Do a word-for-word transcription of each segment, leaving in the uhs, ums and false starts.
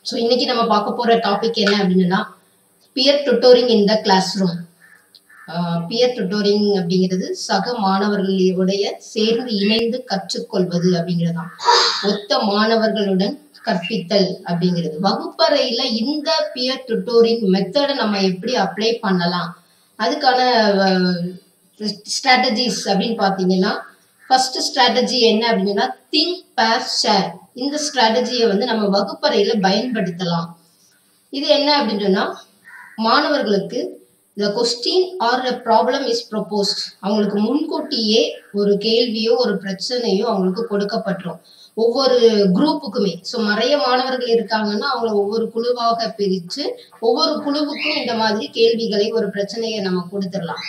So இன்னைக்கு நம்ம பார்க்க போற டாபிக் என்ன அப்படின்னா peer tutoring in the classroom. Peer tutoring அப்படிங்கிறது சக மாணவர்களுடைய சேர்ந்து இணைந்து கற்றுக்கொள்வது அப்படிங்கிறதுதான். ஒத்த மாணவர்களுடன் கற்பித்தல் அப்படிங்கிறது. வகுப்பறையில இந்த பியர் டுட்டோரிங் மெத்தடை நம்ம எப்படி அப்ளை பண்ணலாம், அதுக்கான ஸ்ட்ராட்டஜிஸ் அப்படின்னு பார்த்தீங்கன்னா, ஃபர்ஸ்ட் ஸ்ட்ராட்டஜி என்ன அப்படின்னா திங்க் பேர் ஷேர். இந்த ஸ்ட்ராட்டஜியை வந்து நம்ம வகுப்பறையில பயன்படுத்தலாம். இது என்ன அப்படின்னு சொன்னா, மாணவர்களுக்கு the question or a problem is proposed, அவங்களுக்கு முன்கூட்டியே ஒரு கேள்வியோ ஒரு பிரச்சனையோ அவங்களுக்கு கொடுக்கப்பட்டுரும் ஒவ்வொரு குரூப்புக்குமே. ஸோ நிறைய மாணவர்கள் இருக்காங்கன்னா அவங்கள ஒவ்வொரு குழுவாக பிரித்து ஒவ்வொரு குழுவுக்கும் இந்த மாதிரி கேள்விகளை ஒரு பிரச்சனையை நம்ம கொடுத்துடலாம்.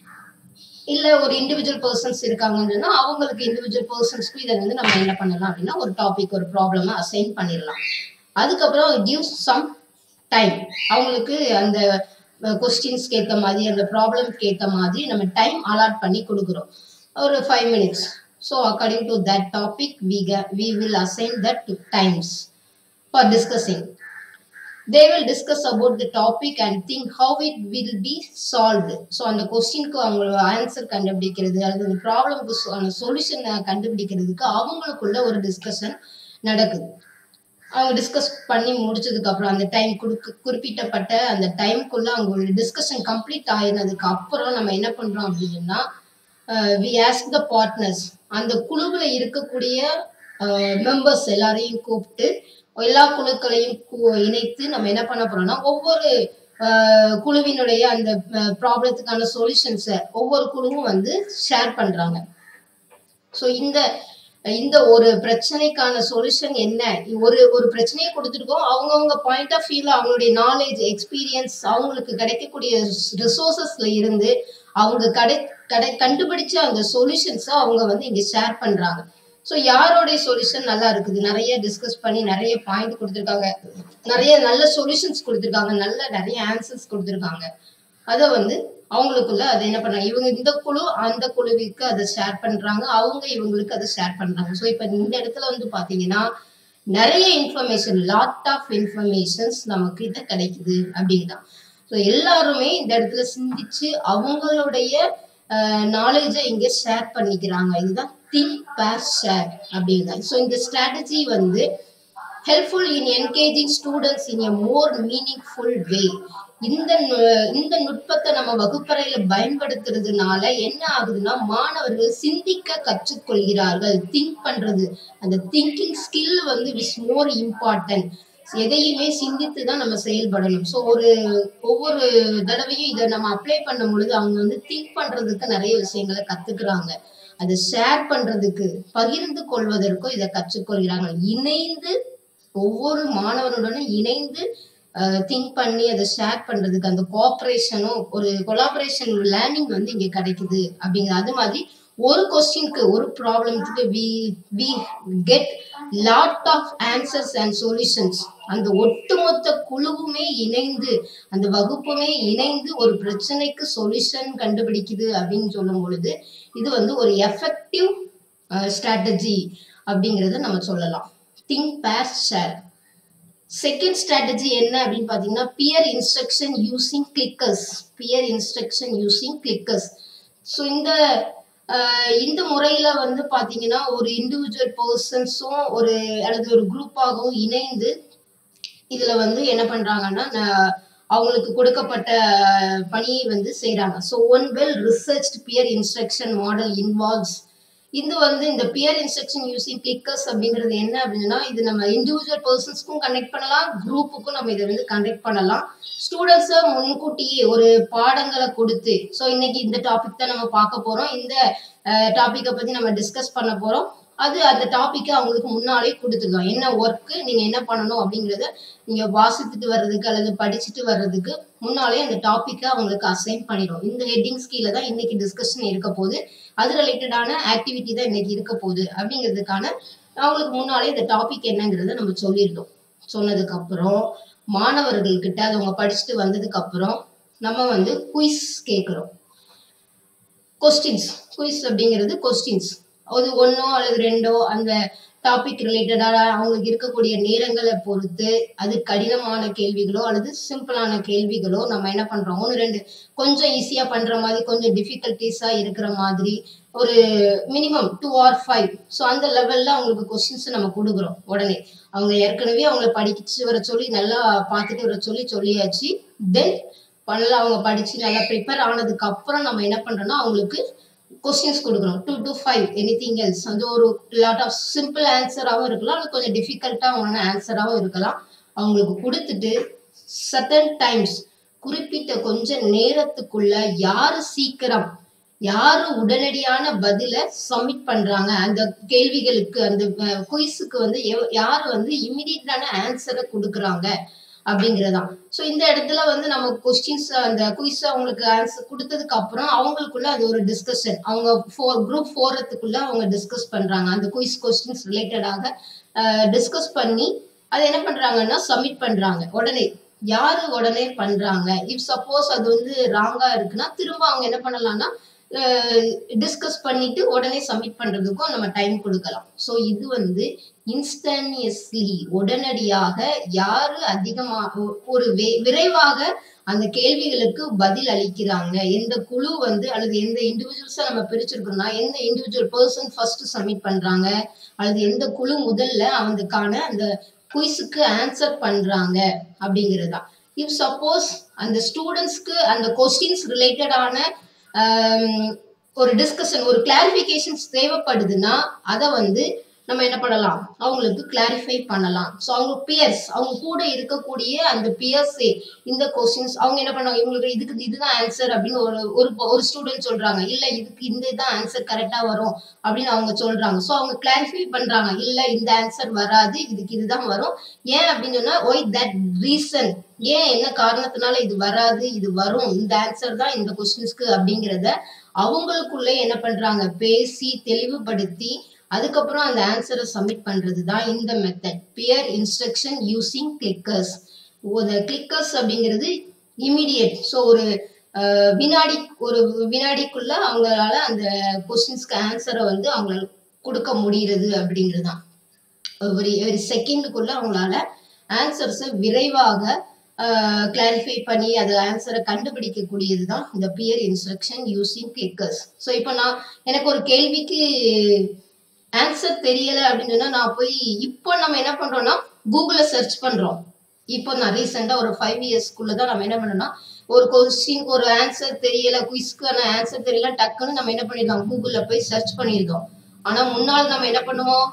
இல்ல ஒரு இண்டிவிஜுவல் பர்சன்ஸ் இருக்காங்கன்னா அவங்களுக்கு இண்டிவிஜுவல் பர்சன்ஸ்க்கு இதை வந்து நம்ம என்ன பண்ணலாம் அப்படின்னா ஒரு டாபிக் ஒரு ப்ராப்ளம் அசைன் பண்ணிடலாம். அதுக்கப்புறம் கிவ் சம் டைம், அவங்களுக்கு அந்த கொஸ்டின்ஸ்க்கு ஏற்ற மாதிரி அந்த ப்ராப்ளம்க்கு ஏற்ற மாதிரி நம்ம டைம் அலாட் பண்ணி கொடுக்குறோம், ஒரு five minutes. So according to that topic we we will assign that times for discussing. They will discuss about the topic and think how it will be solved. So அந்த கொஸ்டினுக்கு அவங்களோட answer கண்டுபிடிக்கிறது அல்லது அந்த ப்ராப்ளம்க்கு solution கண்டுபிடிக்கிறதுக்கு அவங்களுக்குள்ள ஒரு discussion நடக்குது. அவங்க டிஸ்கஸ் பண்ணி முடிச்சதுக்கு அப்புறம் அந்த டைம் கொடுக்க குறிப்பிட்டப்பட்ட அந்த டைம்குள்ள அவங்க டிஸ்கஷன் கம்ப்ளீட் ஆயினதுக்கு அப்புறம் நம்ம என்ன பண்றோம் அப்படின்னா வி ஆஸ்க் த பார்ட்னர்ஸ், அந்த குழுவில் இருக்கக்கூடிய மெம்பர்ஸ் எல்லாரையும் கூப்பிட்டு எல்லா குழுக்களையும் இணைத்து நம்ம என்ன பண்ண போறோம்னா ஒவ்வொரு குழுவினுடைய அந்த ப்ராப்ளத்துக்கான சொல்யூஷன்ஸை ஒவ்வொரு குழுவும் வந்து ஷேர் பண்றாங்க. ஸோ இந்த இந்த ஒரு பிரச்சனைக்கான சொல்யூஷன் என்ன, ஒரு ஒரு பிரச்சனையை கொடுத்துருக்கோம், அவங்கவுங்க பாயிண்ட் ஆஃப் வியூல அவங்களுடைய நாலேஜ் எக்ஸ்பீரியன்ஸ் அவங்களுக்கு கிடைக்கக்கூடிய ரிசோர்சஸ்ல இருந்து அவங்க கடை கடை கண்டுபிடிச்ச அந்த சொல்யூஷன்ஸை அவங்க வந்து இங்க ஷேர் பண்றாங்க. ஸோ யாரோடைய சொல்யூஷன் நல்லா இருக்குது, நிறைய டிஸ்கஸ் பண்ணி நிறைய பாயிண்ட் கொடுத்துருக்காங்க, நிறைய நல்ல சொல்யூஷன்ஸ் கொடுத்துருக்காங்க, நல்ல நிறைய ஆன்சர்ஸ் கொடுத்துருக்காங்க. அதை வந்து அவங்களுக்குள்ள அதை என்ன பண்றாங்க, இவங்க இந்த குழு அந்த குழுவிற்கு அதை ஷேர் பண்றாங்க, அவங்க இவங்களுக்கு அதை ஷேர் பண்றாங்க. ஸோ இப்போ இந்த இடத்துல வந்து பாத்தீங்கன்னா நிறைய இன்ஃபர்மேஷன், லாட் ஆஃப் இன்ஃபர்மேஷன்ஸ் நமக்கு இதை கிடைக்குது அப்படின்தான். ஸோ எல்லாருமே இந்த இடத்துல சிந்திச்சு அவங்களுடைய நாலேஜை இங்க ஷேர் பண்ணிக்கிறாங்க. இதுதான் திங்க் பேர் ஷேர் அப்படின்தான். ஸோ இந்த ஸ்ட்ராட்டஜி வந்து helpful in engaging students in a more meaningful way. இந்த இந்த நுட்பத்தை நம்ம வகுப்பறையில பயன்படுத்துறதுனால என்ன ஆகுதுன்னா மாணவர்கள் சிந்திக்க கற்றுக்கொள்கிறார்கள். திங்க் பண்றது, அந்த திங்கிங் ஸ்கில் வந்து இஸ் மோர் இம்பார்ட்டன்ட். எதையுமே சிந்தித்து தான் நம்ம செயல்படணும். ஸோ ஒரு ஒவ்வொரு தடவையும் இதை நம்ம அப்ளை பண்ணும் பொழுது அவங்க வந்து திங்க் பண்றதுக்கு நிறைய விஷயங்களை கத்துக்கிறாங்க. அதை ஷேர் பண்றதுக்கு பகிர்ந்து கொள்வதற்கும் இதை கற்றுக்கொள்கிறாங்க. இணைந்து ஒவ்வொரு மாணவனுடனும் இணைந்து திங்க் பண்ணி அதை ஷேர் பண்றதுக்கு அந்த கோஆப்ரேஷனும் ஒரு கொலாபரேஷன் லேர்னிங் வந்து இங்க கிடைக்குது அப்படிங்கிற. அது மாதிரி ஒரு கொஸ்டினுக்கு ஒரு ப்ராப்ளம்க்கு we we get lot of answers and solutions. அந்த ஒட்டுமொத்த குழுவுமே இணைந்து அந்த வகுப்புமே இணைந்து ஒரு பிரச்சனைக்கு சொல்யூஷன் கண்டுபிடிக்குது அப்படின்னு சொல்லும் பொழுது இது வந்து ஒரு எஃபெக்டிவ் ஸ்ட்ராட்டஜி அப்படிங்கிறத நம்ம சொல்லலாம். Think pair share. Second strategy என்ன அப்படின்னு பார்த்தீங்கன்னா peer instruction using clickers. Peer instruction using clickers. So இந்த இந்த முறையில வந்து பார்த்தீங்கன்னா ஒரு இண்டிவிஜுவல் பர்சன்ஸும் ஒரு அல்லது ஒரு குரூப்பாகவும் இணைந்து இதுல வந்து என்ன பண்றாங்கன்னா அவங்களுக்கு கொடுக்கப்பட்ட பணியை வந்து செய்யறாங்க. So one well researched peer instruction model involves. இது வந்து இந்த பியர் இன்ஸ்ட்ரக்ஷன் யூசிங் கிளிக்கர்ஸ் அப்படிங்கிறது என்ன அப்படின்னா இது நம்ம இண்டிவிஜுவல் பர்சன்ஸ்க்கும் கனெக்ட் பண்ணலாம், குரூப்புக்கும் நம்ம இதை வந்து கனெக்ட் பண்ணலாம். ஸ்டூடெண்ட்ஸை முன்கூட்டியே ஒரு பாடங்களை கொடுத்து, ஸோ இன்னைக்கு இந்த டாபிக் தான் நம்ம பார்க்க போறோம், இந்த டாபிக்கை பத்தி நம்ம டிஸ்கஸ் பண்ண போறோம், அது அந்த டாபிக்கை அவங்களுக்கு முன்னாலே கொடுத்துருக்கோம். என்ன ஒர்க்கு நீங்க என்ன பண்ணணும் அப்படிங்கிறத நீங்க வாசித்துட்டு வர்றதுக்கு அல்லது படிச்சுட்டு வர்றதுக்கு முன்னாலே அந்த டாபிக்கை அவங்களுக்கு அசைன் பண்ணிடும். இந்த ஹெட்டிங்ஸ் கீழே தான் இன்னைக்கு டிஸ்கஷன் இருக்க போகுது, அது ரிலேட்டடான ஆக்டிவிட்டி தான் இன்னைக்கு இருக்க போகுது அப்படிங்கிறதுக்கான அவங்களுக்கு முன்னாலே இந்த டாபிக் என்னங்கிறத நம்ம சொல்லியிருந்தோம். சொன்னதுக்கு அப்புறம் மாணவர்கள்கிட்ட அது அவங்க படிச்சுட்டு வந்ததுக்கு அப்புறம் நம்ம வந்து குயிஸ் கேட்கிறோம். கொஸ்டின்ஸ், குயிஸ் அப்படிங்கிறது கொஸ்டின்ஸ், அது ஒன்னோ அல்லது ரெண்டோ அந்த டாபிக் ரிலேட்டடான அவங்களுக்கு இருக்கக்கூடிய நேரங்களை பொறுத்து அது கடினமான கேள்விகளோ அல்லது சிம்பிளான கேள்விகளோ நம்ம என்ன பண்றோம், ஒன்று ரெண்டு கொஞ்சம் ஈஸியா பண்ற மாதிரி கொஞ்சம் டிஃபிகல்டிஸா இருக்கிற மாதிரி ஒரு minimum two or five so அந்த லெவல்ல அவங்களுக்கு கொஸ்டின்ஸ் நம்ம கொடுக்குறோம். உடனே அவங்க ஏற்கனவே அவங்கள படிச்சு வர சொல்லி நல்லா பார்த்துட்டு வர சொல்லி சொல்லியாச்சு. தென் நல்லா அவங்க படிச்சு நல்லா ப்ரிப்பேர் ஆனதுக்கு அப்புறம் நம்ம என்ன பண்றோம்னா அவங்களுக்கு கொஸ்டின்ஸ் கொடுக்குறோம். Two to five anything else அது ஒரு லாட் ஆஃப் சிம்பிள் ஆன்சராகவும் இருக்கலாம், அது கொஞ்சம் டிஃபிகல்ட்டான ஆன்சராகவும் இருக்கலாம். அவங்களுக்கு கொடுத்துட்டு சர்டன் டைம்ஸ் குறிப்பிட்ட கொஞ்ச நேரத்துக்குள்ள யாரு சீக்கிரம் யாரு உடனடியான பதில சப்மிட் பண்றாங்க அந்த கேள்விகளுக்கு அந்த குயிஸுக்கு வந்து யாரு வந்து இமிடியட்டான ஆன்சரை கொடுக்குறாங்க அப்படிங்கிறதான். ஸோ இந்த இடத்துல வந்து நம்ம கொஸ்டின்ஸ் அந்த குயிஸ் அவங்களுக்கு ஆன்சர் கொடுத்ததுக்கு அப்புறம் அவங்களுக்குள்ள அது ஒரு டிஸ்கஷன் அவங்க ஃபோர் குரூப் போறதுக்குள்ள அவங்க டிஸ்கஸ் பண்றாங்க. அந்த குயிஸ் கொஸ்டின்ஸ் ரிலேட்டடாக டிஸ்கஸ் பண்ணி அதை என்ன பண்றாங்கன்னா சப்மிட் பண்றாங்க. உடனே யாரு உடனே பண்றாங்க, இஃப் சப்போஸ் அது வந்து ராங்கா இருக்குன்னா திரும்ப அவங்க என்ன பண்ணலாம்னா டிஸ்கஸ் பண்ணிட்டு உடனே சப்மிட் பண்றதுக்கும் நம்ம டைம் கொடுக்கலாம். ஸோ இது வந்து இன்ஸ்டன்னியஸ்லி உடனடியாக யாரு அதிகமாக ஒரு விரைவாக அந்த கேள்விகளுக்கு பதில் அளிக்கிறாங்க, எந்த குழு வந்து அல்லது எந்த இண்டிவிஜுவல்ஸா நம்ம பிரிச்சிருக்கோம்னா எந்த இண்டிவிஜுவல் பர்சன் ஃபர்ஸ்ட் சப்மிட் பண்றாங்க அல்லது எந்த குழு முதல்ல அவங்களுக்கான அந்த குயிஸுக்கு ஆன்சர் பண்றாங்க அப்படிங்கிறதா. இஃப் சப்போஸ் அந்த ஸ்டூடெண்ட்ஸ்க்கு அந்த கொஸ்டின்ஸ் ரிலேட்டடான ஒரு டிஸ்கஷன் ஒரு கிளாரிஃபிகேஷன்ஸ் தேவைப்படுதுன்னா அதை வந்து நம்ம என்ன பண்ணலாம் அவங்களுக்கு கிளாரிஃபை பண்ணலாம். ஸோ அவங்க பியர்ஸ் அவங்க கூட இருக்கக்கூடிய அந்த பியர்ஸே இந்த கொஸ்டின்ஸ் அவங்க என்ன பண்ணுவாங்க, இவங்களுக்கு இதுக்கு இதுதான் ஆன்சர் அப்படின்னு ஒரு ஒரு ஸ்டூடெண்ட் சொல்றாங்க, இல்லை இதுக்கு இந்த இதுதான் ஆன்சர் கரெக்டா வரும் அப்படின்னு அவங்க சொல்றாங்க. ஸோ அவங்க கிளாரிஃபை பண்றாங்க, இல்லை இந்த ஆன்சர் வராது இதுக்கு இதுதான் வரும், ஏன் அப்படின்னு சொன்னா ஒய் தட் ரீசன் ஏன் என்ன காரணத்தினால இது வராது இது வரும் இந்த ஆன்சர் தான் இந்த கொஸ்டின்ஸ்க்கு அப்படிங்கிறத அவங்களுக்குள்ள என்ன பண்றாங்க பேசி தெளிவுபடுத்தி அதுக்கப்புறம் அந்த ஆன்சரை சப்மிட் பண்றது தான் இந்த method peer instruction using clickers. Clickers அப்படிங்கிறது இமிடியேட், ஸோ ஒரு வினாடி ஒரு வினாடிக்குள்ள அவங்களால அந்த கொஸ்டின்ஸ்க்கு ஆன்சரை வந்து அவங்களால கொடுக்க முடிகிறது அப்படிங்கிறது தான். ஒரு ஒரு செகண்டுக்குள்ள அவங்களால ஆன்சர்ஸை விரைவாக கிளாரிஃபை பண்ணி அது ஆன்சரை கண்டுபிடிக்கக்கூடியது தான் இந்த peer instruction using clickers. So இப்போ நான் எனக்கு ஒரு கேள்விக்கு ஆன்சர் தெரியல அப்படின்னு சொன்னா நான் போய் இப்போ நம்ம என்ன பண்றோம்னா கூகுள்ல சர்ச் பண்றோம். இப்போ நான் ரீசெண்டா ஒரு ஃபைவ் இயர்ஸ்க்குள்ளதான் நம்ம என்ன பண்ணோம்னா ஒரு கொஸ்டின் ஒரு ஆன்சர் தெரியல குயிஸ்க்கான ஆன்சர் தெரியல டக்குன்னு நம்ம என்ன பண்ணிருக்கோம் கூகுள்ல போய் சர்ச் பண்ணிருக்கோம். ஆனா முன்னாள் நம்ம என்ன பண்ணுவோம்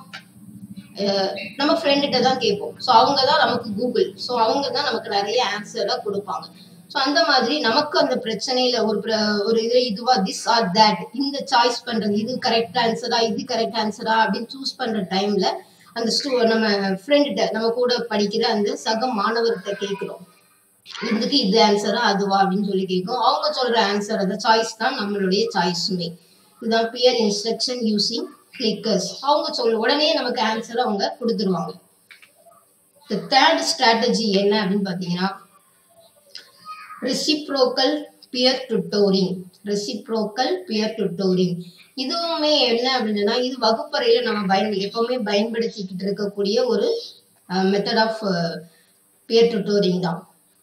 நம்ம ஃப்ரெண்ட்கிட்ட தான் கேட்போம். ஸோ அவங்க தான் நமக்கு கூகுள், ஸோ அவங்க தான் நமக்கு நிறைய ஆன்சரா கொடுப்பாங்க. ஸோ அந்த மாதிரி நமக்கு அந்த பிரச்சனையில ஒரு ஒரு இதுல இதுவா திஸ் ஆர் தட் இந்த சாய்ஸ் பண்றது இது கரெக்ட் ஆன்சரா இது கரெக்ட் ஆன்சரா அப்படின்னு சூஸ் பண்ற டைம்ல அந்த ஸ்டூ நம்ம ஃப்ரெண்ட்கிட்ட நம்ம கூட படிக்கிற அந்த சக மாணவர்கிட்ட கேட்கிறோம், இதுக்கு இது ஆன்சரா அதுவா அப்படின்னு சொல்லி கேட்கும். அவங்க சொல்ற ஆன்சர் அந்த சாய்ஸ் தான் நம்மளுடைய சாய்ஸுமே. இதுதான் பியர் இன்ஸ்ட்ரக்ஷன் யூசிங் கிளிக்கர்ஸ். அவங்க சொல்ல உடனே நமக்கு ஆன்சர் அவங்க கொடுத்துருவாங்க. தேர்ட் ஸ்ட்ராட்டஜி என்ன அப்படின்னு பாத்தீங்கன்னா reciprocal peer tutoring. Reciprocal peer tutoring இதுவுமே என்ன அப்படின்னா இது வகுப்பறையில நம்ம பயன் எப்பவுமே பயன்படுத்திக்கிட்டு இருக்கக்கூடிய ஒரு மெத்தட் ஆஃப் பியர் டுட்டோரிங் தான்.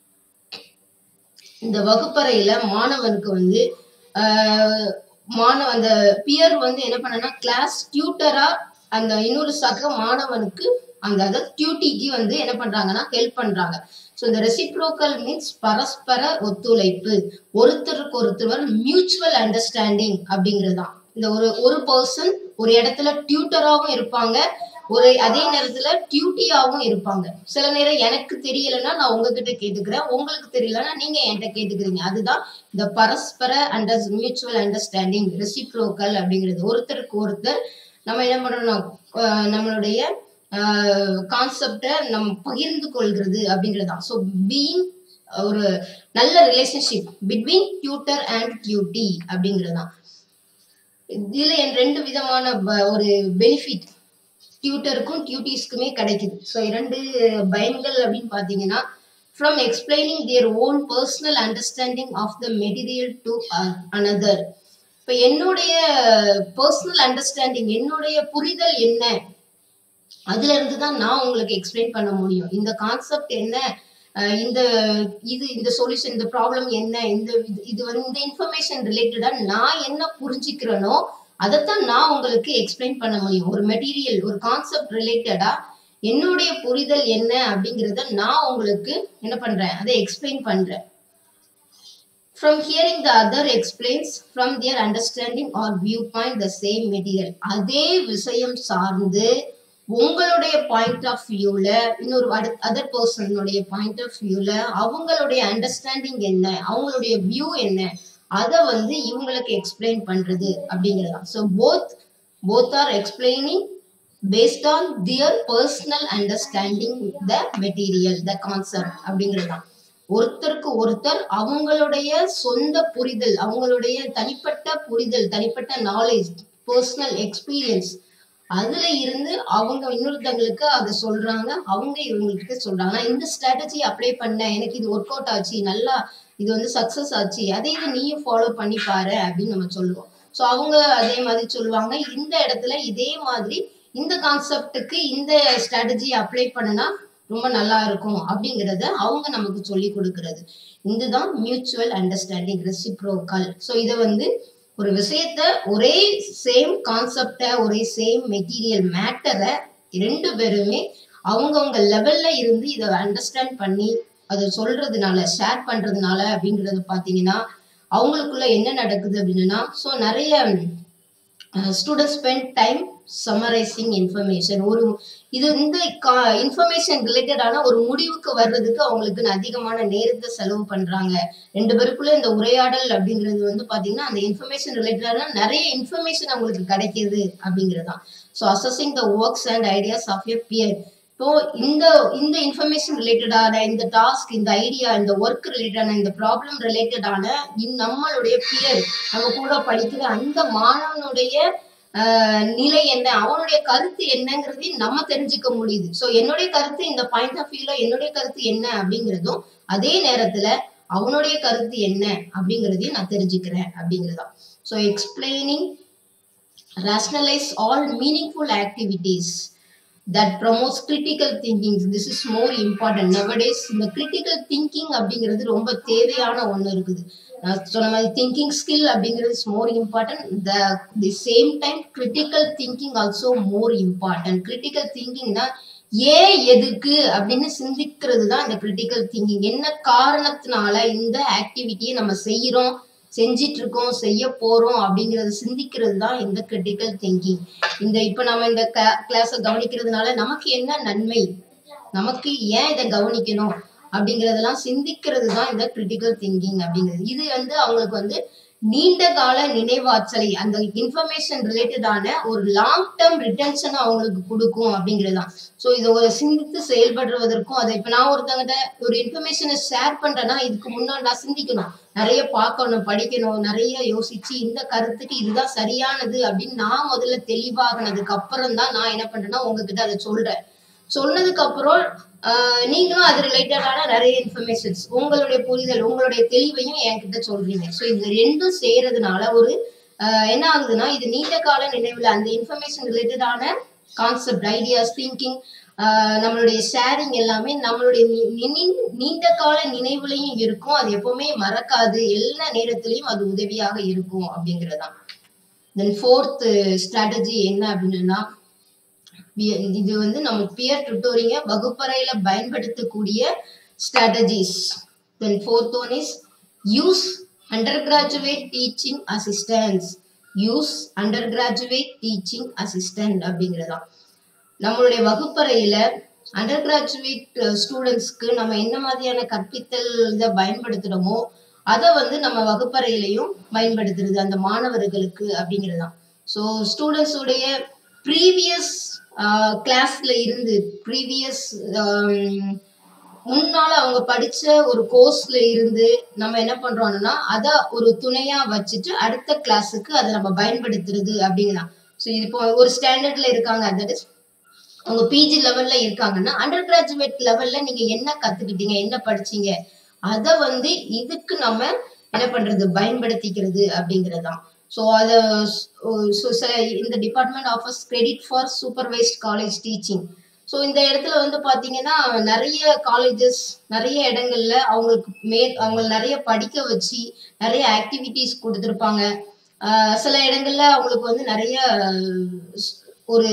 இந்த வகுப்பறையில மாணவனுக்கு வந்து ஆஹ் மாணவ அந்த பியர் வந்து என்ன பண்ணனா கிளாஸ் டியூட்டரா அந்த இன்னொரு சக மாணவனுக்கு அந்த அதாவது டியூட்டிக்கு வந்து என்ன பண்றாங்கன்னா ஹெல்ப் பண்றாங்க. ஸோ இந்த ரெசிப்ரோக்கல் மீன்ஸ் பரஸ்பர ஒத்துழைப்பு, ஒருத்தருக்கு ஒருத்தர் மியூச்சுவல் அண்டர்ஸ்டாண்டிங் அப்படிங்கிறதுதான். இந்த ஒரு ஒரு பர்சன் ஒரு இடத்துல டியூட்டராகவும் இருப்பாங்க, ஒரு அதே நேரத்துல டியூட்டியாவும் இருப்பாங்க. சில நேரம் எனக்கு தெரியலன்னா நான் உங்ககிட்ட கேட்டுக்கிறேன், உங்களுக்கு தெரியலன்னா நீங்க என்கிட்ட கேட்டுக்கிறீங்க. அதுதான் இந்த பரஸ்பர அண்டர் மியூச்சுவல் அண்டர்ஸ்டாண்டிங் ரெசிப்ரோக்கல் அப்படிங்கிறது. ஒருத்தருக்கு ஒருத்தர் நம்ம என்ன பண்ணணும் நம்மளுடைய கான்செப்டை நம்ம பகிர்ந்து கொள்கிறது அப்படிங்கிறதுதான். ஸோ பீயிங் ஒரு நல்ல relationship between tutor and tutee அப்படிங்கிறதுதான். இதுல என் ரெண்டு விதமான ஒரு பெனிஃபிட் டியூட்டருக்கும் டியூட்டிஸ்க்குமே கிடைக்குது. ஸோ இரண்டு பயன்கள் அப்படின்னு பார்த்தீங்கன்னா from explaining their own personal understanding of the material to another. இப்போ என்னுடைய பர்சனல் அண்டர்ஸ்டாண்டிங் என்னுடைய புரிதல் என்ன அதுல இருந்து தான் நான் உங்களுக்கு எக்ஸ்பிளைன் பண்ண முடியும். இந்த கான்செப்ட் என்ன, இந்த இது இந்த சொல்யூஷன், இந்த ப்ராப்ளம் என்ன, இந்த இது வந்து இந்த இன்ஃபர்மேஷன் ரிலேட்டடா நான் என்ன புரிஞ்சுக்கிறேனோ அதைத்தான் நான் உங்களுக்கு எக்ஸ்பிளைன் பண்ண முடியும். ஒரு மெட்டீரியல், ஒரு கான்செப்ட் ரிலேட்டடா என்னுடைய புரிதல் என்ன அப்படிங்கறத நான் உங்களுக்கு என்ன பண்றேன், அதை எக்ஸ்பிளைன் பண்றேன். From hearing the other explains from their understanding or viewpoint the same material. அதே விஷயம் சார்ந்து உங்களுடைய பாயிண்ட் ஆஃப் வியூல இன்னொரு அதர் பர்சனுடைய பாயிண்ட் ஆஃப் வியூல அவங்களுடைய அண்டர்ஸ்டாண்டிங் என்ன, அவங்களுடைய வியூ என்ன, அதை வந்து இவங்களுக்கு எக்ஸ்பிளைன் பண்றது அப்படிங்கிறதா. So both both are explaining based on their personal understanding the material, the concept அப்படிங்கிறதுதான். ஒருத்தருக்கு ஒருத்தர் அவங்களுடைய சொந்த புரிதல், அவங்களுடைய தனிப்பட்ட புரிதல், தனிப்பட்ட நாலேஜ், பர்சனல் எக்ஸ்பீரியன்ஸ், அதுல இருந்து அவங்க இன்னொருத்தங்களுக்கு அதை சொல்றாங்க, அவங்க இவங்களுக்கு சொல்றாங்க. இந்த ஸ்ட்ராட்டஜி அப்ளை பண்ண, எனக்கு இது ஒர்க் அவுட் ஆச்சு, நல்லா இது வந்து சக்சஸ் ஆச்சு, அதே இது நீயும் ஃபாலோ பண்ணி பாரு அப்படின்னு நம்ம சொல்லுவோம். ஸோ அவங்க அதே மாதிரி சொல்லுவாங்க. இந்த இடத்துல இதே மாதிரி இந்த கான்செப்டுக்கு இந்த ஸ்ட்ராட்டஜி அப்ளை பண்ணனா ரொம்ப நல்லா இருக்கும் அப்படிங்கறத அவங்க நமக்கு சொல்லி கொடுக்கறது. இதுதான் மியூச்சுவல் அண்டர்ஸ்டாண்டிங், ரெசிப்ரோக்கல். ஸோ இதை வந்து ஒரு விஷயத்த, ஒரே சேம் கான்செப்ட, ஒரே சேம் மெட்டீரியல் மேட்டரை ரெண்டு பேருமே அவங்கவுங்க லெவல்ல இருந்து இதை அண்டர்ஸ்டாண்ட் பண்ணி அதை சொல்றதுனால, ஷேர் பண்றதுனால அப்படிங்கறது பாத்தீங்கன்னா அவங்களுக்குள்ள என்ன நடக்குது அப்படின்னா, ஸோ நிறைய student spend time summarizing information. ஒரு இது இந்த இன்ஃபர்மேஷன் ரிலேட்டடான ஒரு முடிவுக்கு வர்றதுக்கு அவங்களுக்கு அதிகமான நேரத்தை செலவு பண்றாங்க. ரெண்டு பேருக்குள்ள இந்த உரையாடல் அப்படிங்கிறது வந்து பாத்தீங்கன்னா அந்த இன்ஃபர்மேஷன் ரிலேட்டடான நிறைய இன்ஃபர்மேஷன் அவங்களுக்கு கிடைக்கிது அப்படிங்கிறதான். So assessing the works and ideas of a peer. இப்போ இந்த இந்த இன்ஃபர்மேஷன் ரிலேட்டடான இந்த டாஸ்க், இந்த ஐடியா, இந்த ஒர்க் ரிலேட்டடான, இந்த ப்ராப்ளம் ரிலேட்டடான நம்மளுடைய பியர், நம்ம கூட படிக்கிற அந்த மாணவனுடைய ஆஹ் நிலை என்ன, அவனுடைய கருத்து என்னங்கிறதையும் நம்ம தெரிஞ்சுக்க முடியுது. ஸோ என்னுடைய கருத்து இந்த பாயிண்ட் ஆஃப் வியூல என்னுடைய கருத்து என்ன அப்படிங்கிறதும், அதே நேரத்துல அவனுடைய கருத்து என்ன அப்படிங்கிறதையும் நான் தெரிஞ்சுக்கிறேன் அப்படிங்கிறதான். So explaining rationalize all meaningful activities that promotes critical thinking. This is more important nowadays. இந்த critical thinking அப்படிங்கிறது ரொம்ப தேவையான ஒண்ணு இருக்குது. நான் சொன்ன மாதிரி thinking skill அப்படிங்கிறது is more important. The the same time critical thinking also more important. Critical thinking னா ஏன் எதுக்கு அப்படின்னு சிந்திக்கிறது தான் இந்த critical thinking. என்ன காரணத்தினால இந்த ஆக்டிவிட்டியை நம்ம செய்யறோம், செஞ்சிட்டு இருக்கோம், செய்ய போறோம் அப்படிங்கறத சிந்திக்கிறது தான் இந்த கிரிட்டிக்கல் திங்கிங். இந்த இப்ப நம்ம இந்த கிளாஸ கவனிக்கிறதுனால நமக்கு என்ன நன்மை, நமக்கு ஏன் இதை கவனிக்கணும் அப்படிங்கறதெல்லாம் சிந்திக்கிறது தான் இந்த கிரிட்டிக்கல் திங்கிங் அப்படிங்கிறது. இது வந்து அவங்களுக்கு வந்து நீண்ட கால நினைவாற்றலை, அந்த இன்ஃபர்மேஷன் ரிலேட்டடான ஒரு லாங் டேர்ம் ரிட்டன்ஷன் அவங்களுக்கு கொடுக்கும் அப்படிங்கிறதுதான். ஸோ இதை ஒரு சிந்தித்து செயல்படுவதற்கும், அதை இப்ப நான் ஒருத்தங்கிட்ட ஒரு இன்ஃபர்மேஷனை ஷேர் பண்றேன்னா இதுக்கு முன்னாடி நான் சிந்திக்கணும், நிறைய பார்க்கணும், படிக்கணும், நிறைய யோசிச்சு இந்த கருத்துக்கு இதுதான் சரியானது அப்படின்னு நான் முதல்ல தெளிவாகினதுக்கு அப்புறம் தான் நான் என்ன பண்றேன்னா உங்ககிட்ட அதை சொல்றேன். சொன்னதுக்கு அப்புறம் ஆஹ் நீங்களும் அது ரிலேட்டடான நிறைய இன்ஃபர்மேஷன்ஸ், உங்களுடைய புரிதல், உங்களுடைய தெளிவையும் என்கிட்ட சொல்றீங்க. ஸோ இது ரெண்டும் செய்யறதுனால ஒரு ஆஹ் என்ன ஆகுதுன்னா, இது நீண்ட கால நினைவுல அந்த இன்ஃபர்மேஷன் ரிலேட்டடான கான்செப்ட், ஐடியாஸ், திங்கிங், ஆஹ் நம்மளுடைய ஷேரிங் எல்லாமே நம்மளுடைய நீண்ட கால நினைவுலையும் இருக்கும். அது எப்பவுமே மறக்காது, எல்லா நேரத்திலையும் அது உதவியாக இருக்கும் அப்படிங்கிறதான். தென் ஃபோர்த் ஸ்ட்ராட்டஜி என்ன அப்படின்னா, இது வந்து நம்ம பியர் டுட்டோரிங்க வகுப்பறையில பயன்படுத்தக்கூடிய strategies. Then fourth one is use undergraduate teaching assistants. Use undergraduate teaching assistant அப்படிங்கிறதா. நம்மளுடைய வகுப்பறையில அண்டர் கிராஜுவேட் ஸ்டூடெண்ட்ஸ்க்கு நம்ம என்ன மாதிரியான கற்பித்தல் இதை பயன்படுத்துறோமோ அதை வந்து நம்ம வகுப்பறையிலையும் பயன்படுத்துறது அந்த மாணவர்களுக்கு அப்படிங்கிறதான். ஸோ ஸ்டூடெண்ட்ஸ் உடைய ப்ரீவியஸ் கிளாஸ்ல இருந்து, ப்ரீவியஸ் முன்னால அவங்க படிச்ச ஒரு கோர்ஸ்ல இருந்து நம்ம என்ன பண்றோம்னா அதை ஒரு துணையா வச்சுட்டு அடுத்த கிளாஸுக்கு அதை நம்ம பயன்படுத்துறது அப்படிங்கிறதான். ஸோ இப்போ ஒரு ஸ்டாண்டர்ட்ல இருக்காங்க, தட் இஸ் அவங்க பிஜி லெவல்ல இருக்காங்கன்னா அண்டர் கிராஜுவேட் லெவல்ல நீங்க என்ன கத்துக்கிட்டீங்க, என்ன படிச்சீங்க, அதை வந்து இதுக்கு நம்ம என்ன பண்றது பயன்படுத்திக்கிறது அப்படிங்கிறதான். ஸோ அதை இந்த department offers credit for supervised college teaching. So இந்த இடத்துல வந்து பார்த்தீங்கன்னா நிறைய காலேஜஸ் நிறைய இடங்கள்ல அவங்களுக்கு மே அவங்க நிறைய படிக்க வச்சு நிறைய ஆக்டிவிட்டிஸ் கொடுத்துருப்பாங்க. சில இடங்கள்ல அவங்களுக்கு வந்து நிறைய ஒரு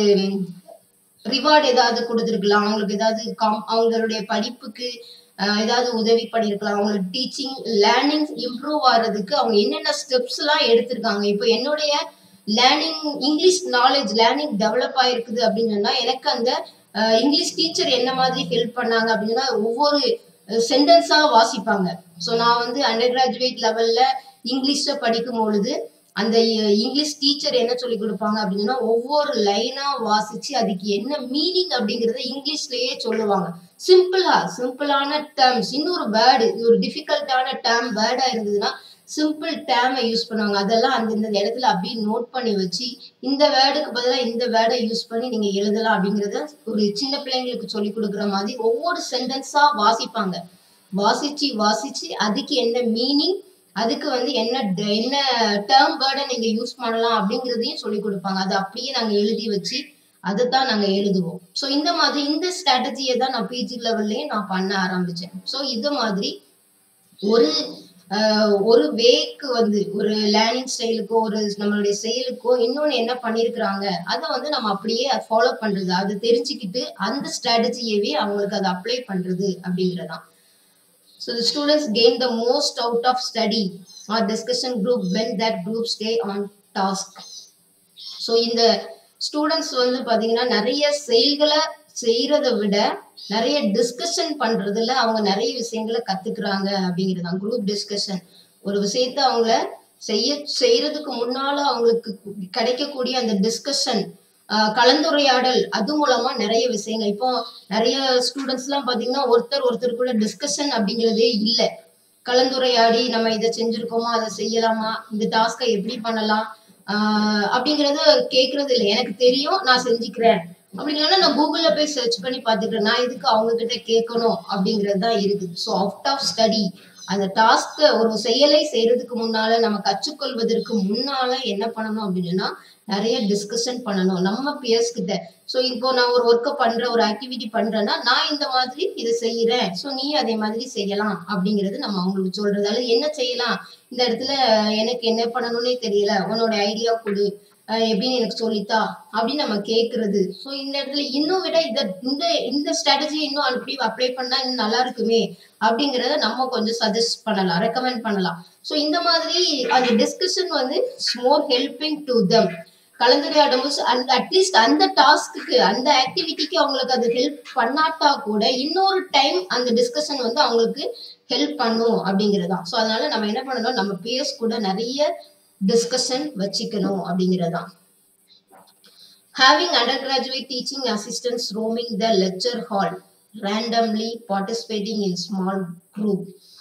ரிவார்டு ஏதாவது கொடுத்துருக்கலாம், அவங்களுக்கு ஏதாவது காம் அவங்களுடைய படிப்புக்கு ஏதாவது உதவி பண்ணியிருக்கலாம், அவங்களுக்கு டீச்சிங் லேர்னிங் இம்ப்ரூவ் ஆகிறதுக்கு அவங்க என்னென்ன ஸ்டெப்ஸ் எல்லாம் எடுத்திருக்காங்க. இப்போ என்னுடைய learning English knowledge learning develop ஆயிருக்குது அப்படின்னு சொன்னா எனக்கு அந்த இங்கிலீஷ் டீச்சர் என்ன மாதிரி ஹெல்ப் பண்ணாங்க அப்படின்னா ஒவ்வொரு சென்டென்ஸா வாசிப்பாங்க. ஸோ நான் வந்து அண்டர் கிராஜுவேட் லெவல்ல இங்கிலீஷ்ல படிக்கும் பொழுது அந்த இங்கிலீஷ் டீச்சர் என்ன சொல்லி கொடுப்பாங்க அப்படின்னா ஒவ்வொரு லைனா வாசிச்சு அதுக்கு என்ன மீனிங் அப்படிங்கறத இங்கிலீஷ்லயே சொல்லுவாங்க. சிம்பிளா சிம்பிளான டேர்ம்ஸ், இன்னொரு வேர்டு ஒரு டிஃபிகல்ட்டான டேர்ம் வேர்டா இருந்ததுன்னா சிம்பிள் டேர்மை யூஸ் பண்ணுவாங்க. அதெல்லாம் அந்த இடத்துல அப்படியே நோட் பண்ணி வச்சு இந்த வேர்டுக்கு பதிலாக இந்த வேர்டை யூஸ் பண்ணி நீங்க எழுதலாம் அப்படிங்கறத ஒரு சின்ன பிள்ளைங்களுக்கு சொல்லி கொடுக்குற மாதிரி ஒவ்வொரு சென்டென்ஸா வாசிப்பாங்க. வாசிச்சு வாசிச்சு அதுக்கு என்ன மீனிங், அதுக்கு வந்து என்ன என்ன டேர்ம் வேர்டை நீங்க யூஸ் பண்ணலாம் அப்படிங்கிறதையும் சொல்லி கொடுப்பாங்க. அதை அப்படியே நாங்க எழுதி வச்சு அதை தான் நாங்க எழுதுவோம். ஸோ இந்த மாதிரி இந்த ஸ்ட்ராட்டஜியை தான் நான் பிஜி லெவல்லயே நான் பண்ண ஆரம்பிச்சேன். ஸோ இது மாதிரி ஒரு ஒரு வேக்கு வந்து ஒரு லேர்னிங் ஸ்டைலுக்கோ ஒரு நம்மளுடைய செயலுக்கோ இன்னொன்னு என்ன பண்ணிருக்கிறாங்க அதை வந்து நம்ம அப்படியே ஃபாலோ பண்றது, அதை தெரிஞ்சுக்கிட்டு அந்த ஸ்ட்ராட்டஜியவே அவங்களுக்கு அதை அப்ளை பண்றது அப்படிங்கிறதான். So the students gain the most out of study or discussion group when that group stay on task. So இந்த ஸ்டூடெண்ட்ஸ் வந்து பாத்தீங்கன்னா நிறைய செயல்களை செய்யறதை விட நிறைய டிஸ்கஷன் பண்றதுல அவங்க நிறைய விஷயங்களை கத்துக்கிறாங்க அப்படிங்கிறதான். குரூப் டிஸ்கஷன் ஒரு விஷயத்த அவங்கள செய்ய செய்யறதுக்கு முன்னால அவங்களுக்கு கிடைக்கக்கூடிய அந்த டிஸ்கஷன் கலந்துரையாடல் அது மூலமா நிறைய விஷயங்கள். இப்போ நிறைய ஸ்டூடெண்ட்ஸ் எல்லாம் பாத்தீங்கன்னா ஒருத்தர் ஒருத்தர் கூட டிஸ்கஷன் அப்படிங்கிறதே இல்லை. கலந்துரையாடி நம்ம இதை செஞ்சிருக்கோமா, அதை செய்யலாமா, இந்த டாஸ்கை எப்படி பண்ணலாம் ஆஹ் அப்படிங்கறத கேட்கறது இல்லை. எனக்கு தெரியும் நான் செஞ்சுக்கிறேன் அப்படிங்கிறத நான் கூகுள்ல போய் சர்ச் பண்ணி பாத்துக்கிறேன், நான் இதுக்கு அவங்க கிட்ட கேட்கணும் அப்படிங்கிறது தான் இருக்குது. ஸோ அவுட் ஆஃப் ஸ்டடி அந்த டாஸ்க ஒரு செயலை செய்யறதுக்கு முன்னால நம்ம கற்றுக்கொள்வதற்கு முன்னால என்ன பண்ணணும் அப்படின்னா நிறைய டிஸ்கஷன் பண்ணணும் நம்ம பியர்ஸ் கிட்ட. ஸோ இப்போ நான் ஒரு ஒர்க்கை பண்றேன், ஒரு ஆக்டிவிட்டி பண்றேன்னா நான் இந்த மாதிரி இதை செய்யறேன், ஸோ நீ அதே மாதிரி செய்யலாம் அப்படிங்கிறது நம்ம அவங்களுக்கு சொல்றது. அல்லது என்ன செய்யலாம், இந்த இடத்துல எனக்கு என்ன பண்ணணும்னே தெரியல, உன்னோட ஐடியா கொடு எப்படின்னு எனக்கு சொல்லித்தா அப்படின்னு நம்ம கேட்கறது. ஸோ இந்த இடத்துல இன்னும் விட இத இந்த இந்த ஸ்ட்ராட்டஜி இன்னும் அப்படி அப்ளை பண்ணா இன்னும் நல்லா இருக்குமே அப்படிங்கிறத நம்ம கொஞ்சம் சஜஸ்ட் பண்ணலாம், ரெக்கமெண்ட் பண்ணலாம். ஸோ இந்த மாதிரி அந்த டிஸ்கஷன் வந்து மோர் ஹெல்பிங் டு தம். கலந்துரையாடும் போது அந்த அட்லீஸ்ட் அந்த டாஸ்க்கு அந்த ஆக்டிவிட்டிக்கு அவங்களுக்கு அது ஹெல்ப் பண்ணாட்டா கூட இன்னொரு டைம் அந்த டிஸ்கஷன் வந்து அவங்களுக்கு ஹெல்ப் பண்ணும் அப்படிங்கிறதான். ஸோ அதனால நம்ம என்ன பண்ணணும், நம்ம பியர்ஸ் கூட நிறைய டிஸ்கஷன் வச்சுக்கணும் அப்படிங்கிறதான். Having undergraduate teaching assistants roaming the lecture hall, randomly participating in small group.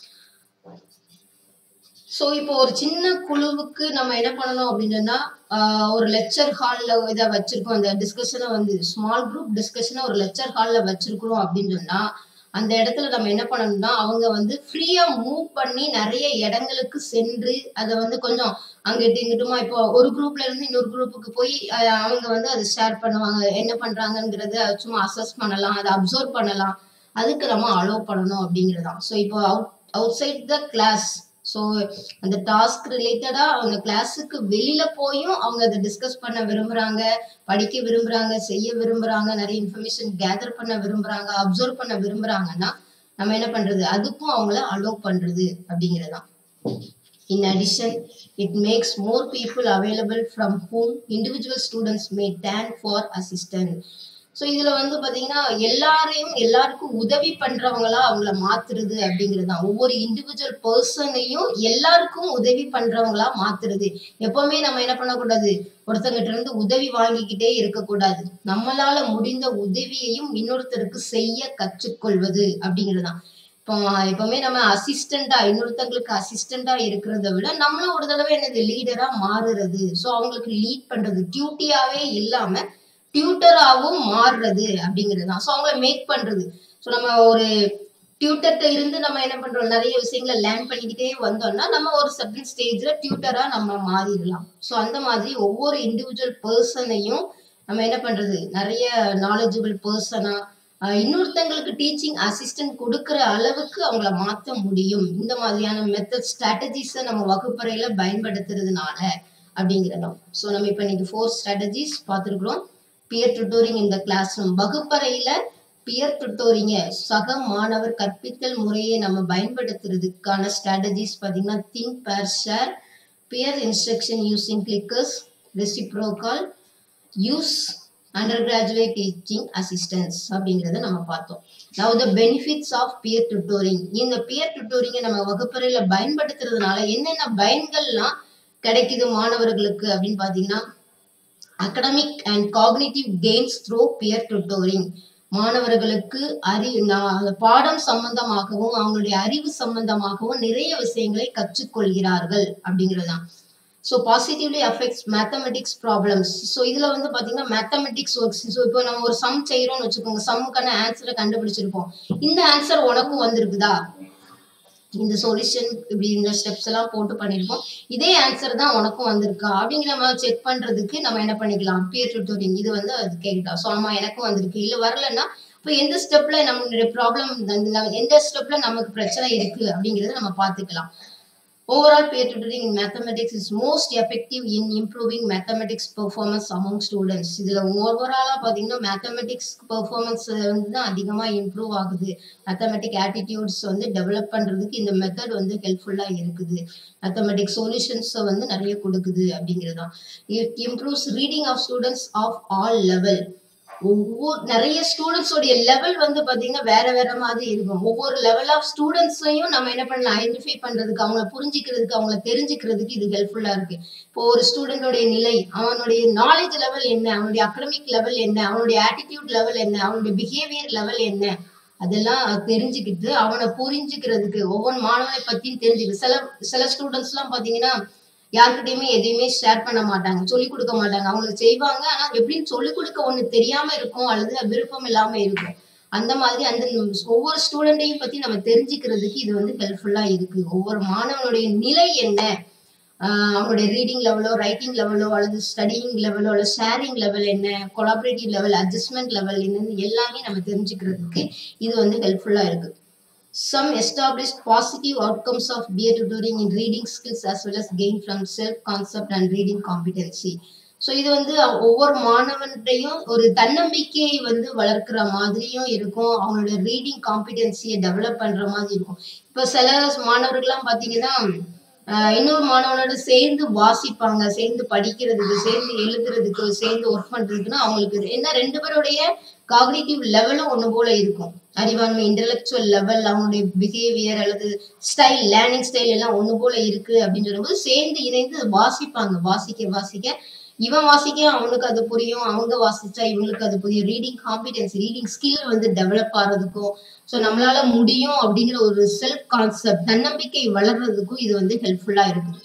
So இப்போ ஒரு சின்ன குழுவுக்கு நம்ம என்ன பண்ணணும் அப்படின்னு சொன்னா ஒரு லெக்சர் ஹால்ல இதை வச்சிருக்கோம், அந்த டிஸ்கஷனை வந்து ஸ்மால் குரூப் டிஸ்கஷனை ஒரு லெக்சர் ஹால்ல வச்சிருக்கிறோம் அப்படின்னு சொன்னா அந்த இடத்துல நம்ம என்ன பண்ணணும்னா அவங்க வந்து ஃப்ரீயா மூவ் பண்ணி நிறைய இடங்களுக்கு சென்று அதை வந்து கொஞ்சம் அங்கிட்டு இங்கிட்டுமா இப்போ ஒரு குரூப்ல இருந்து இன்னொரு குரூப்புக்கு போய் அவங்க வந்து அதை ஷேர் பண்ணுவாங்க, என்ன பண்றாங்கிறத சும்மா அசஸ் பண்ணலாம், அதை அப்சர்வ் பண்ணலாம், அதுக்கு நம்ம அலோவ் பண்ணணும் அப்படிங்கிறதான். ஸோ இப்போ out outside the class, so அந்த டாஸ்க் ரிலேட்டடா அவங்க கிளாஸுக்கு வெளியில போயும் அவங்க அதை டிஸ்கஸ் பண்ண விரும்புறாங்க, படிக்க விரும்புறாங்க, செய்ய விரும்புறாங்க, நிறைய இன்ஃபர்மேஷன் கேதர் பண்ண விரும்புறாங்க, அப்சர்வ் பண்ண விரும்புறாங்கன்னா நம்ம என்ன பண்றது, அதுக்கும் அவங்கள அலோவ் பண்றது அப்படிங்கிறதான். In addition, it makes more people available from whom individual students may turn for assistance. So இதுல வந்து பாத்தீங்கன்னா எல்லாரையும் எல்லாருக்கும் உதவி பண்றவங்களா அவங்கள மாத்துறது அப்படிங்கிறது தான். ஒவ்வொரு இண்டிவிஜுவல் பர்சனையும் எல்லாருக்கும் உதவி பண்றவங்களா மாத்துறது. எப்பவுமே நம்ம என்ன பண்ணக்கூடாது, ஒருத்தங்கிட்ட இருந்து உதவி வாங்கிக்கிட்டே இருக்கக்கூடாது. நம்மளால முடிந்த உதவியையும் இன்னொருத்தருக்கு செய்ய கற்றுக்கொள்வது அப்படிங்கிறதுதான். இப்போ எப்பவுமே நம்ம அசிஸ்டண்டா இன்னொருத்தங்களுக்கு அசிஸ்டண்டா இருக்கிறத விட நம்மளும் ஒரு தடவை என்னது லீடரா மாறுறது. ஸோ அவங்களுக்கு லீட் பண்றது, டியூட்டியாவே இல்லாம டியூட்டராகவும் மாறுறது அப்படிங்கிறது தான். ஸோ அவங்கள மேக் பண்றது. ஸோ நம்ம ஒரு டியூட்டர்கிட்ட இருந்து நம்ம என்ன பண்றோம், நிறைய விஷயங்களை லேர்ன் பண்ணிக்கிட்டே வந்தோம்னா நம்ம ஒரு சர்டன் ஸ்டேஜ்ல டியூட்டரா நம்ம மாறிடலாம். ஸோ அந்த மாதிரி ஒவ்வொரு இண்டிவிஜுவல் பர்சனையும் நம்ம என்ன பண்றது, நிறைய நாலேஜபிள் பர்சனா இன்னொருத்தங்களுக்கு டீச்சிங் அசிஸ்டன்ட் கொடுக்குற அளவுக்கு அவங்கள மாற்ற முடியும் இந்த மாதிரியான மெத்தட் ஸ்ட்ராட்டஜிஸை நம்ம வகுப்பறையில பயன்படுத்துறதுனால அப்படிங்கிறதும். ஸோ நம்ம இப்போ இன்னைக்கு ஃபோர் ஸ்ட்ராட்டஜிஸ் பார்த்துருக்குறோம். பியர் டுட்டோரிங் இந்த கிளாஸ் ரூம், வகுப்பறையில பியர் டுட்டோரிங்க சக மாணவர் கற்பித்தல் முறையை நம்ம பயன்படுத்துறதுக்கான ஸ்ட்ராட்டஜிஸ் பார்த்தீங்கன்னா think pair share, peer instruction using clickers, reciprocal, use undergraduate teaching assistants அப்படிங்கறத நம்ம பார்த்தோம். Now the benefits of peer tutoring. இந்த peer tutoring நம்ம வகுப்பறையில பயன்படுத்துறதுனால என்னென்ன பயன்கள்லாம் கிடைக்குது மாணவர்களுக்கு அப்படின்னு பாத்தீங்கன்னா academic and cognitive gains through peer tutoring. மாணவர்களுக்கு அறிவு பாடம் சம்பந்தமாகவும் அவங்களுடைய அறிவு சம்பந்தமாகவும் நிறைய விஷயங்களை கற்றுக்கொள்கிறார்கள் அப்படிங்கிறதுதான். So positively affects mathematics problems. So இதுல வந்து பாத்தீங்கன்னா மேத்தமெட்டிக்ஸ் ஒர்க்ஸ். ஸோ இப்போ நம்ம ஒரு சம் செய்யறோம்னு வச்சுக்கோங்க, சம்முக்கான ஆன்சரை கண்டுபிடிச்சிருப்போம். இந்த ஆன்சர் உனக்கும் வந்திருக்குதா, இந்த சொல்யூஷன் இப்படி இந்த ஸ்டெப்ஸ் எல்லாம் போட்டு பண்ணிருப்போம், இதே ஆன்சர் தான் உனக்கும் வந்திருக்கா அப்படிங்கிற நம்ம செக் பண்றதுக்கு நம்ம என்ன பண்ணிக்கலாம், பியர் டியூட்டரிங் இது வந்து அது கேட்கலாம். ஸோ ஆமா எனக்கும் வந்திருக்கு, இல்ல வரலன்னா இப்போ எந்த ஸ்டெப்ல நம்மளுடைய ப்ராப்ளம், எந்த ஸ்டெப்ல நமக்கு பிரச்சனை இருக்கு அப்படிங்கறத நம்ம பாத்துக்கலாம். Overall, peer tutoring in mathematics is most effective in improving mathematics performance among students. இதுல ஓவராலா பாத்தீங்கன்னா மேத்தமெட்டிக்ஸ் பெர்ஃபார்மன்ஸ் வந்து அதிகமா இம்ப்ரூவ் ஆகுது. மேத்தமெட்டிக் ஆட்டிடியூட்ஸ் வந்து டெவலப் பண்றதுக்கு இந்த மெத்தட் வந்து ஹெல்ப்ஃபுல்லா இருக்குது. மேத்தமெட்டிக் சொல்யூஷன்ஸ் வந்து நிறைய கொடுக்குது அப்படிங்கிறதுதான். It improves reading of students of all level. ஒவ்வொரு நிறைய ஸ்டூடெண்ட்ஸோடைய லெவல் வந்து பாத்தீங்கன்னா வேற வேற மாதிரி இருக்கும். ஒவ்வொரு லெவல் ஆஃப் ஸ்டூடெண்ட்ஸையும் நம்ம என்ன பண்ணலாம், ஐடென்டிஃபை பண்றதுக்கு, அவங்கள புரிஞ்சுக்கிறதுக்கு, அவங்கள தெரிஞ்சுக்கிறதுக்கு இது ஹெல்ப்ஃபுல்லா இருக்கு. இப்போ ஒரு ஸ்டூடெண்டோடைய நிலை, அவனுடைய நாலேஜ் லெவல் என்ன, அவனுடைய அகடமிக் லெவல் என்ன, அவனுடைய ஆட்டிடியூட் லெவல் என்ன, அவனுடைய பிஹேவியர் லெவல் என்ன, அதெல்லாம் தெரிஞ்சுக்கிட்டு அவனை புரிஞ்சுக்கிறதுக்கு ஒவ்வொரு மாணவனை பத்தியும் தெரிஞ்சுக்கிட்டு. சில சில ஸ்டூடெண்ட்ஸ் எல்லாம் பாத்தீங்கன்னா யாருக்கிட்டையுமே எதையுமே ஷேர் பண்ண மாட்டாங்க, சொல்லிக் கொடுக்க மாட்டாங்க. அவங்களுக்கு செய்வாங்க, ஆனா எப்படின்னு சொல்லிக் கொடுக்க ஒண்ணு தெரியாம இருக்கும் அல்லது விருப்பம் இல்லாம இருக்கும். அந்த மாதிரி அந்த ஒவ்வொரு ஸ்டூடெண்டையும் பத்தி நம்ம தெரிஞ்சுக்கிறதுக்கு இது வந்து ஹெல்ப்ஃபுல்லா இருக்கு. ஒவ்வொரு மாணவனுடைய நிலை என்ன, ஆஹ் அவனுடைய ரீடிங் லெவலோ, ரைட்டிங் லெவலோ, அல்லது ஸ்டடிங் லெவலோ, அல்லது ஷேரிங் லெவல் என்ன, கொலாபரேட்டிவ் லெவல், அட்ஜஸ்ட்மெண்ட் லெவல் என்னன்னு எல்லாமே நம்ம தெரிஞ்சுக்கிறதுக்கு இது வந்து ஹெல்ப்ஃபுல்லா இருக்கு. Some established positive outcomes of peer tutoring in reading skills as well as gain from self-concept and reading competency. So இது வந்து ஒவ்வொரு மாணவன்கிட்டையும் ஒரு தன்னம்பிக்கையை வந்து வளர்க்குற மாதிரியும் இருக்கும், அவங்களோட ரீடிங் காம்பிடென்சியை டெவலப் பண்ற மாதிரி இருக்கும். இப்போ சில மாணவர்கள்லாம் பார்த்தீங்கன்னா இன்னொரு மாணவனோட சேர்ந்து வாசிப்பாங்க, சேர்ந்து படிக்கிறதுக்கு, சேர்ந்து எழுதுறதுக்கு, சேர்ந்து ஒர்க் பண்றதுக்குன்னா அவங்களுக்கு என்ன ரெண்டு பேருடைய காக்னிட்டிவ் லெவலும் ஒண்ணு போல இருக்கும். அறிவாண்மை, இன்டெலெக்சுவல் லெவல், அவனுடைய பிஹேவியர் அல்லது ஸ்டைல், லேர்னிங் ஸ்டைல் எல்லாம் ஒண்ணு போல இருக்கு அப்படின்னு சொல்லும்போது சேர்ந்து இணைந்து வாசிப்பாங்க. வாசிக்க வாசிக்க இவன் வாசிக்க அவனுக்கு அது புரியும், அவங்க வாசிச்சா இவங்களுக்கு அது புரியும். ரீடிங் காம்பிடன்சி, ரீடிங் ஸ்கில் வந்து டெவலப் ஆகிறதுக்கும், ஸோ நம்மளால முடியும் அப்படிங்கிற ஒரு செல்ஃப் கான்செப்ட், தன்னம்பிக்கை வளர்றதுக்கும் இது வந்து ஹெல்ப்ஃபுல்லா இருக்குது.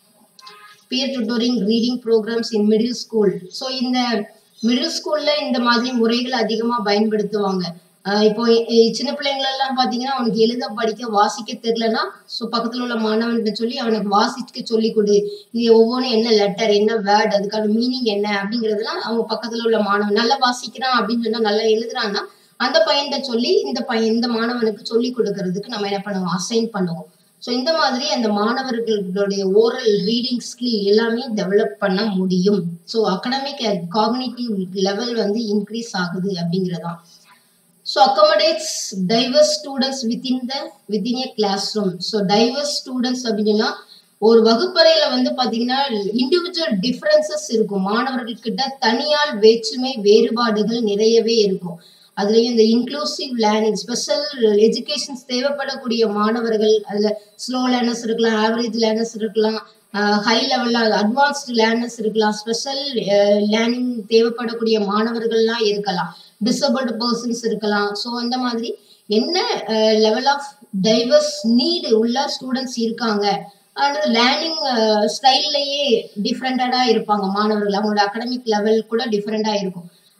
Peer tutoring reading programs in middle school. So இந்த மிடில் ஸ்கூல்ல இந்த மாதிரி முறைகள் அதிகமா பயன்படுத்துவாங்க. இப்போ சின்ன பிள்ளைங்கள எல்லாம் பாத்தீங்கன்னா அவனுக்கு எழுத படிக்க வாசிக்க தெரியலன்னா ஸோ பக்கத்துல உள்ள மாணவன்கிட்ட சொல்லி அவனுக்கு வாசிக்க சொல்லி கொடு, இது ஒவ்வொன்றும் என்ன லெட்டர், என்ன வேர்ட், அதுக்கான மீனிங் என்ன அப்படிங்கறதுலாம் அவங்க பக்கத்துல உள்ள மாணவன் நல்லா வாசிக்கிறான் அப்படின்னு சொன்னா, நல்லா எழுதுறான்னா அந்த பையன்கிட்ட சொல்லி இந்த பையன் இந்த மாணவனுக்கு சொல்லி கொடுக்கறதுக்கு நம்ம என்ன பண்ணுவோம், அசைன் பண்ணுவோம். ஸோ இந்த மாதிரி அந்த மாணவர்களுடைய ஓரல் ரீடிங் ஸ்கில் எல்லாமே டெவலப் பண்ண முடியும். ஸோ அகடமிக் காக்னிட்டிவ் லெவல் வந்து இன்க்ரீஸ் ஆகுது அப்படிங்கிறதான். So accommodates diverse students within the within a classroom. So diverse students அப்படின்னா ஒரு வகுப்பறையில வந்து பாத்தீங்கன்னா இண்டிவிஜுவல் டிஃபரன்சஸ் இருக்கும். மாணவர்கள் கிட்ட தனியால் வேற்றுமை வேறுபாடுகள் நிறையவே இருக்கும். அதுலயும் இந்த இன்க்ளூசிவ் லேர்னிங், ஸ்பெஷல் எஜுகேஷன்ஸ் தேவைப்படக்கூடிய மாணவர்கள், அதுல ஸ்லோ லேர்னர்ஸ் இருக்கலாம், ஆவரேஜ் லேர்னர்ஸ் இருக்கலாம், ஹை லெவல்ல அட்வான்ஸ்டு லேர்னர்ஸ் இருக்கலாம், ஸ்பெஷல் லேர்னிங் தேவைப்படக்கூடிய மாணவர்கள்லாம் இருக்கலாம், டிசபிள்டு பர்சன்ஸ் இருக்கலாம். ஸோ அந்த மாதிரி என்ன லெவல் ஆஃப் டைவர்ஸ் நீடு உள்ள ஸ்டூடெண்ட்ஸ் இருக்காங்க, அடுத்து லேர்னிங் ஸ்டைல்லையே டிஃப்ரெண்டடா இருப்பாங்க மாணவர்கள், அவங்களோட அகடமிக் லெவல் கூட டிஃப்ரெண்டா இருக்கும்.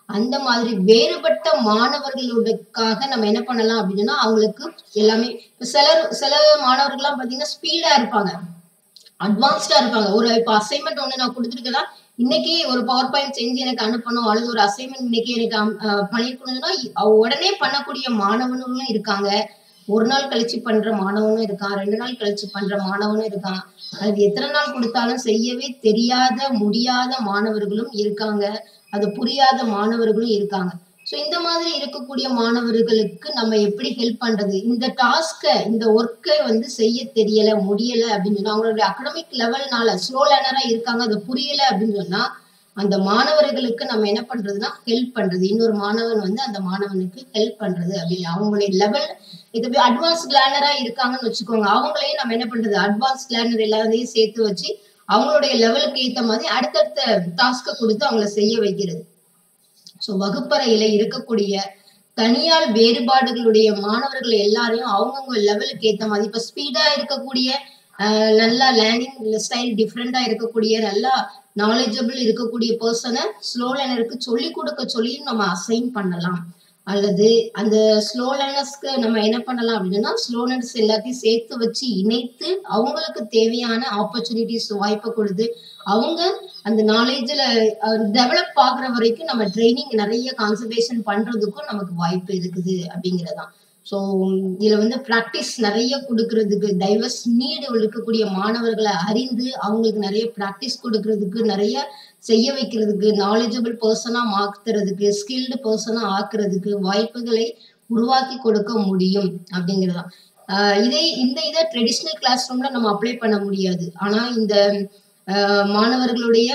அந்த மாதிரி வேறுபட்ட மாணவர்களுக்காக நம்ம என்ன பண்ணலாம் அப்படின்னா அவங்களுக்கு எல்லாமே சிலர் சில மாணவர்கள்லாம் பாத்தீங்கன்னா ஸ்பீடா இருப்பாங்க, அட்வான்ஸ்டா இருப்பாங்க. ஒரு இப்ப அசைன்மெண்ட் ஒண்ணு நான் கொடுத்துருக்கேன்னா இன்னைக்கு ஒரு பவர் பாயிண்ட் செஞ்சு எனக்கு அனுப்பணும், அல்லது ஒரு அசைன்மெண்ட் இன்னைக்கு எனக்கு பண்ணிருக்கணும்னா உடனே பண்ணக்கூடிய மாணவர்களும் இருக்காங்க. ஒரு நாள் கழிச்சு பண்ற மாணவனும் இருக்கான், ரெண்டு நாள் கழிச்சு பண்ற மாணவனும் இருக்கான். அது எத்தனை நாள் கொடுத்தாலும் செய்யவே தெரியாத முடியாத மாணவர்களும் இருக்காங்க, அது புரியாத மாணவர்களும் இருக்காங்க. ஸோ இந்த மாதிரி இருக்கக்கூடிய மாணவர்களுக்கு நம்ம எப்படி ஹெல்ப் பண்றது, இந்த டாஸ்கை இந்த ஒர்க்கை வந்து செய்ய தெரியல முடியல அப்படின்னு சொன்னா அவங்களுடைய அகடமிக் லெவல்னால ஸ்லோ லேர்னரா இருக்காங்க, அது புரியல அப்படின்னு சொன்னா அந்த மாணவர்களுக்கு நம்ம என்ன பண்றதுன்னா ஹெல்ப் பண்றது. இன்னொரு மாணவன் வந்து அந்த மாணவனுக்கு ஹெல்ப் பண்றது அப்படின்னு அவங்களுடைய லெவல் இது அட்வான்ஸ் லேர்னரா இருக்காங்கன்னு வச்சுக்கோங்க, அவங்களையும் நம்ம என்ன பண்றது அட்வான்ஸ் லேர்னர் எல்லாத்தையும் சேர்த்து வச்சு அவங்களுடைய லெவலுக்கு ஏற்ற மாதிரி அடுத்தடுத்த டாஸ்கை கொடுத்து அவங்களை செய்ய வைக்கிறது. ஸோ வகுப்பறையில இருக்கக்கூடிய தனியால் வேறுபாடுகளுடைய மாணவர்கள் எல்லாரையும் அவங்கவுங்க லெவலுக்கு ஏற்ற மாதிரி இப்ப ஸ்பீடா இருக்கக்கூடிய ஆஹ் நல்லா லேர்னிங் ஸ்டைல் டிஃப்ரெண்டா இருக்கக்கூடிய நல்லா நாலேஜபிள் இருக்கக்கூடிய பர்சனை ஸ்லோ லேர்னருக்கு சொல்லி கொடுக்க சொல்லியும் நம்ம அசைன் பண்ணலாம். அல்லது அந்த ஸ்லோ லேர்னர்ஸ்க்கு நம்ம என்ன பண்ணலாம் அப்படின்னா ஸ்லோ லேர்னர்ஸ் எல்லாத்தையும் சேர்த்து வச்சு இணைத்து அவங்களுக்கு தேவையான ஆப்பர்ச்சுனிட்டிஸ் வாய்ப்பை கொடுத்து அவங்க அந்த நாலேஜ்ல டெவலப் ஆகுற வரைக்கும் நம்ம ட்ரைனிங் நிறைய கான்சன்ட்ரேஷன் பண்றதுக்கும் நமக்கு வாய்ப்பு இருக்குது அப்படிங்கிறதான். ஸோ இதுல வந்து ப்ராக்டிஸ் நிறைய கொடுக்கறதுக்கு டைவர்ஸ் நீடு இருக்கக்கூடிய மாணவர்களை அறிந்து அவங்களுக்கு நிறைய ப்ராக்டிஸ் கொடுக்கறதுக்கு நிறைய செய்ய வைக்கிறதுக்கு நாலேஜபிள் பர்சனா மாத்துறதுக்கு ஸ்கில்டு பர்சனா ஆக்குறதுக்கு வாய்ப்புகளை உருவாக்கி கொடுக்க முடியும் அப்படிங்கிறதான். ஆஹ் இதே இந்த இதை ட்ரெடிஷ்னல் கிளாஸ் ரூம்ல நம்ம அப்ளை பண்ண முடியாது. ஆனா இந்த ஆஹ் மாணவர்களுடைய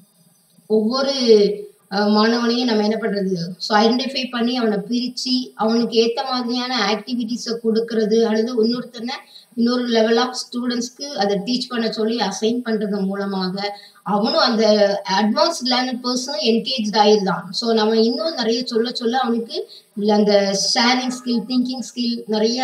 ஒவ்வொரு மாணவனையும் நம்ம என்ன பண்றது ஸோ ஐடென்டிஃபை பண்ணி அவனை பிரிச்சு அவனுக்கு ஏத்த மாதிரியான ஆக்டிவிட்டிஸை கொடுக்கறது அல்லது இன்னொருத்தனை இன்னொரு லெவல் ஆஃப் ஸ்டூடெண்ட்ஸ்க்கு அதை டீச் பண்ண சொல்லி அசைன் பண்றது மூலமாக அவனும் அந்த அட்வான்ஸ் லேர்னர் பர்சனும் என்கேஜ் ஆயிருந்தான். ஸோ நம்ம இன்னும் நிறைய சொல்ல சொல்ல அவனுக்கு அந்த ஷேரிங் ஸ்கில், திங்கிங் ஸ்கில், நிறைய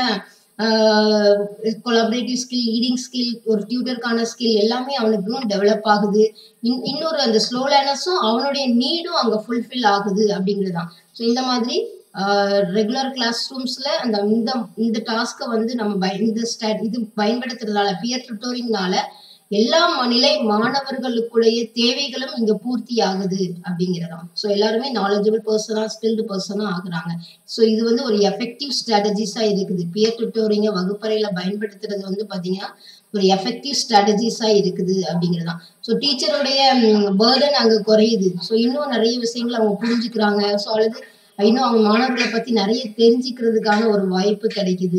கொலாபரேட்டிவ் ஸ்கில், லீடிங் ஸ்கில், ஒரு டியூட்டருக்கான ஸ்கில் எல்லாமே அவனுக்கும் டெவலப் ஆகுது. இன் இன்னொரு அந்த ஸ்லோ லேர்னர்ஸும் அவனுடைய நீடும் அங்கே ஃபுல்ஃபில் ஆகுது அப்படிங்கிறதுதான். ஸோ இந்த மாதிரி ரெகுலர் கிளாஸ் ரூம்ஸ்ல அந்த இந்த இந்த டாஸ்கை வந்து நம்ம பய இந்த ஸ்டாட் இது பயன்படுத்துறதுனால பியர் டுட்டோரிங்னால எல்லா நிலை மாணவர்களுக்குடைய தேவைகளும் இங்க பூர்த்தி ஆகுது அப்படிங்கிறதாம். ஸோ எல்லாருமே நாலேஜபிள் பர்சனா ஸ்கில்டு பர்சனா ஆகுறாங்க. ஸோ இது வந்து ஒரு எஃபெக்டிவ் ஸ்ட்ராட்டஜிஸா இருக்குது. பியர் டுட்டோரிங்க வகுப்பறையில பயன்படுத்துறது வந்து பாத்தீங்கன்னா ஒரு எஃபெக்டிவ் ஸ்ட்ராட்டஜிஸா இருக்குது அப்படிங்கிறதாம். ஸோ டீச்சருடைய பேர்டன் அங்க குறையுது. ஸோ இன்னும் நிறைய விஷயங்களை அவங்க புரிஞ்சுக்கிறாங்க. ஸோ அல்லது இன்னும் அவங்க மாணவர்களை பத்தி நிறைய தெரிஞ்சுக்கிறதுக்கான ஒரு வாய்ப்பு கிடைக்குது.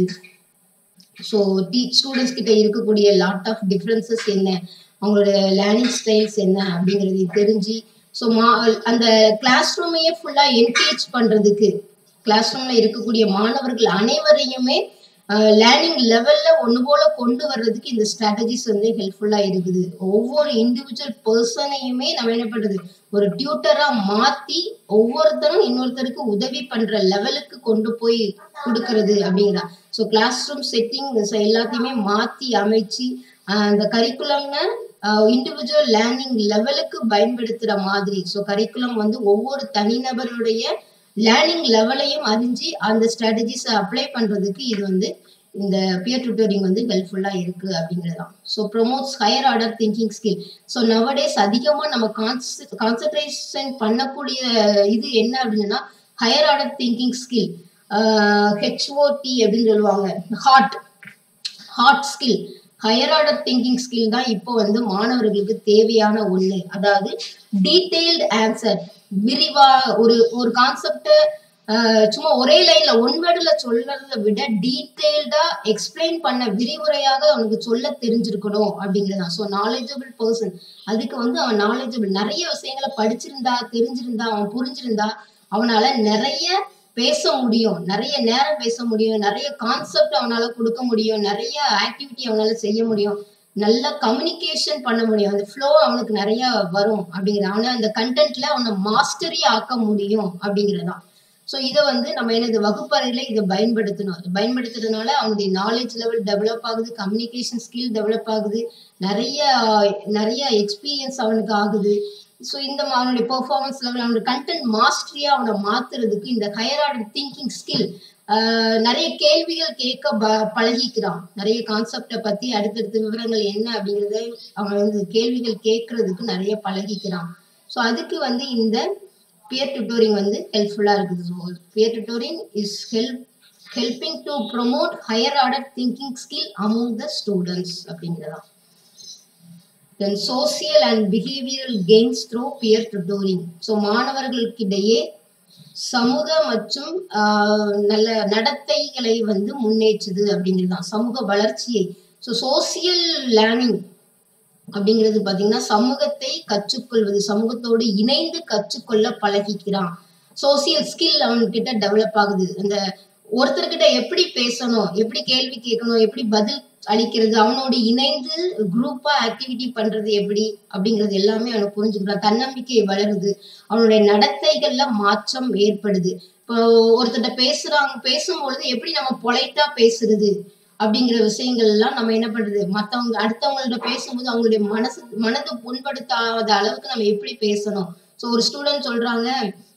ஸோ டீ ஸ்டூடெண்ட்ஸ் கிட்ட இருக்கக்கூடிய லாட் ஆஃப் டிஃப்ரென்சஸ் என்ன, அவங்களோட லேர்னிங் ஸ்டைல்ஸ் என்ன அப்படிங்கிறது தெரிஞ்சு ஸோ மா அந்த கிளாஸ் ரூமையே ஃபுல்லா என்கேஜ் பண்றதுக்கு கிளாஸ் ரூம்ல இருக்கக்கூடிய மாணவர்கள் அனைவரையுமே லேர்னிங் லெவல்ல ஒன்று போல கொண்டு வர்றதுக்கு இந்த ஸ்ட்ராட்டஜிஸ் வந்து ஹெல்ப்ஃபுல்லா இருக்குது. ஒவ்வொரு இண்டிவிஜுவல் பர்சனையுமே நம்ம என்ன பண்றது ஒரு டியூட்டரா மாத்தி ஒவ்வொருத்தரும் இன்னொருத்தருக்கு உதவி பண்ற லெவலுக்கு கொண்டு போய் கொடுக்கறது அப்படிங்கிறா. ஸோ கிளாஸ் ரூம் செட்டிங் எல்லாத்தையுமே மாத்தி அமைச்சு அந்த கரிக்குலம்னு இண்டிவிஜுவல் லேர்னிங் லெவலுக்கு பயன்படுத்துற மாதிரி. ஸோ கரிக்குலம் வந்து ஒவ்வொரு தனிநபருடைய லேர்னிங் லெவலையும் அறிஞ்சு அந்த ஸ்ட்ராட்டஜிஸை அப்ளை பண்றதுக்கு இது வந்து இந்த பியர் டியூட்டரிங் வந்து ஹெல்ப்ஃபுல்லா இருக்கு அப்படிங்கிறதான். So promotes higher order thinking skill. So nowadays அதிகமா நம்ம கான்சன்ட்ரேஷன் பண்ணக்கூடிய இது என்ன அப்படின்னா higher order thinking skill, HOT அப்படின்னு சொல்லுவாங்க, hard hard skill. Higher order thinking skill தான் இப்போ வந்து மாணவர்களுக்கு தேவையான ஒண்ணு. அதாவது டீடைல்டு ஆன்சர், விரிவா ஒரு ஒரு கான்செப்ட் சும்மா ஒரே லைன்ல ஒன் வேர்டுல சொல்றதை விட டீடைல்டா எக்ஸ்பிளைன் பண்ண விரிவுரையாக அவனுக்கு சொல்ல தெரிஞ்சிருக்கணும் அப்படிங்கிறதான். ஸோ நாலேஜபிள் பர்சன் அதுக்கு வந்து அவன் நாலேஜபிள் நிறைய விஷயங்களை படிச்சிருந்தா தெரிஞ்சிருந்தா அவன் புரிஞ்சிருந்தா அவனால நிறைய பேச முடியும், நிறைய நேரம் பேச முடியும், நிறைய கான்செப்ட் அவனால கொடுக்க முடியும், நிறைய ஆக்டிவிட்டி அவனால செய்ய முடியும், நல்ல கம்யூனிகேஷன் பண்ண முடியும், அந்த ஃப்ளோ அவனுக்கு நிறைய வரும் அப்படிங்கிற அவனை அந்த கண்டென்ட்ல அவனை மாஸ்டரி ஆக்க முடியும் அப்படிங்கிறதான். ஸோ இதை வந்து நம்ம என்னது வகுப்பறையில இதை பயன்படுத்தணும். பயன்படுத்துறதுனால அவனுடைய நாலேஜ் லெவல் டெவலப் ஆகுது, கம்யூனிகேஷன் ஸ்கில் டெவலப் ஆகுது, நிறைய நிறைய எக்ஸ்பீரியன்ஸ் அவனுக்கு ஆகுது. ஸோ இந்த அவனுடைய பெர்ஃபார்மன்ஸ் லெவல், அவனுடைய கண்டென்ட் மாஸ்டரியா அவனை மாத்துறதுக்கு இந்த ஹையர் ஆர்டர் திங்கிங் ஸ்கில், நிறைய கேள்விகள் கேட்க பழகிக்கிறான். நிறைய கான்செப்டை பத்தி அடுத்தடுத்த விவரங்கள் என்ன அப்படிங்கறத அவன் வந்து கேள்விகள் கேட்கறதுக்கு நிறைய பழகிக்கிறான். ஸோ அதுக்கு வந்து இந்த பியர் டியூட்டோரிங் வந்து ஹெல்ப்ஃபுல்லா இருக்குது. So peer tutoring is help helping to promote higher order thinking skill among the students அப்படிங்கிறதா. Then social and behavioral gains through peer tutoring. So மாணவர்களுக்கிடையே சமூக மற்றும் நல்ல நடத்தைகளை வந்து முன்னேற்றுது அப்படிங்கிறதுதான் சமூக வளர்ச்சியை. ஸோ சோசியல் லேர்னிங் அப்படிங்கிறது பாத்தீங்கன்னா சமூகத்தை கற்றுக்கொள்வது, சமூகத்தோடு இணைந்து கற்றுக்கொள்ள பழகிக்கிறான். சோசியல் ஸ்கில் அவன்கிட்ட டெவலப் ஆகுது. அந்த ஒருத்தர்கிட்ட எப்படி பேசணும், எப்படி கேள்வி கேட்கணும், எப்படி பதில் அளிக்கிறது, அவனோட இணைந்து குரூப்பா ஆக்டிவிட்டி பண்றது எப்படி அப்படிங்கிறது எல்லாமே அவனை புரிஞ்சுக்கிறான். தன்னம்பிக்கை வளருது, அவனுடைய நடத்தைகள்ல மாற்றம் ஏற்படுது. இப்போ ஒருத்தர்கிட்ட பேசுறாங்க, பேசும்பொழுது எப்படி நம்ம பொலைட்டா பேசுறது அப்படிங்கிற விஷயங்கள் எல்லாம் நம்ம என்ன பண்றது, மத்தவங்க அடுத்தவங்கள்ட்ட பேசும்போது அவங்களுடைய மனசு மனதை புண்படுத்தாத அளவுக்கு நம்ம எப்படி பேசணும். ஸோ ஒரு ஸ்டூடெண்ட் சொல்றாங்க,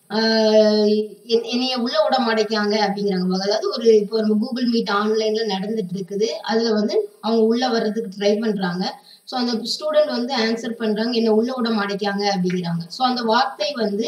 ஆஹ் என்னைய உள்ள விட மாட்டேங்காங்க அப்படிங்கிறாங்க. அதாவது ஒரு இப்போ நம்ம கூகுள் மீட் ஆன்லைன்ல நடந்துட்டு இருக்குது, அதுல வந்து அவங்க உள்ள வர்றதுக்கு ட்ரை பண்றாங்க. ஸோ அந்த ஸ்டூடெண்ட் வந்து ஆன்சர் பண்றாங்க, என்ன உள்ள விட மாட்டேங்காங்க அப்படிங்கிறாங்க. ஸோ அந்த வார்த்தை வந்து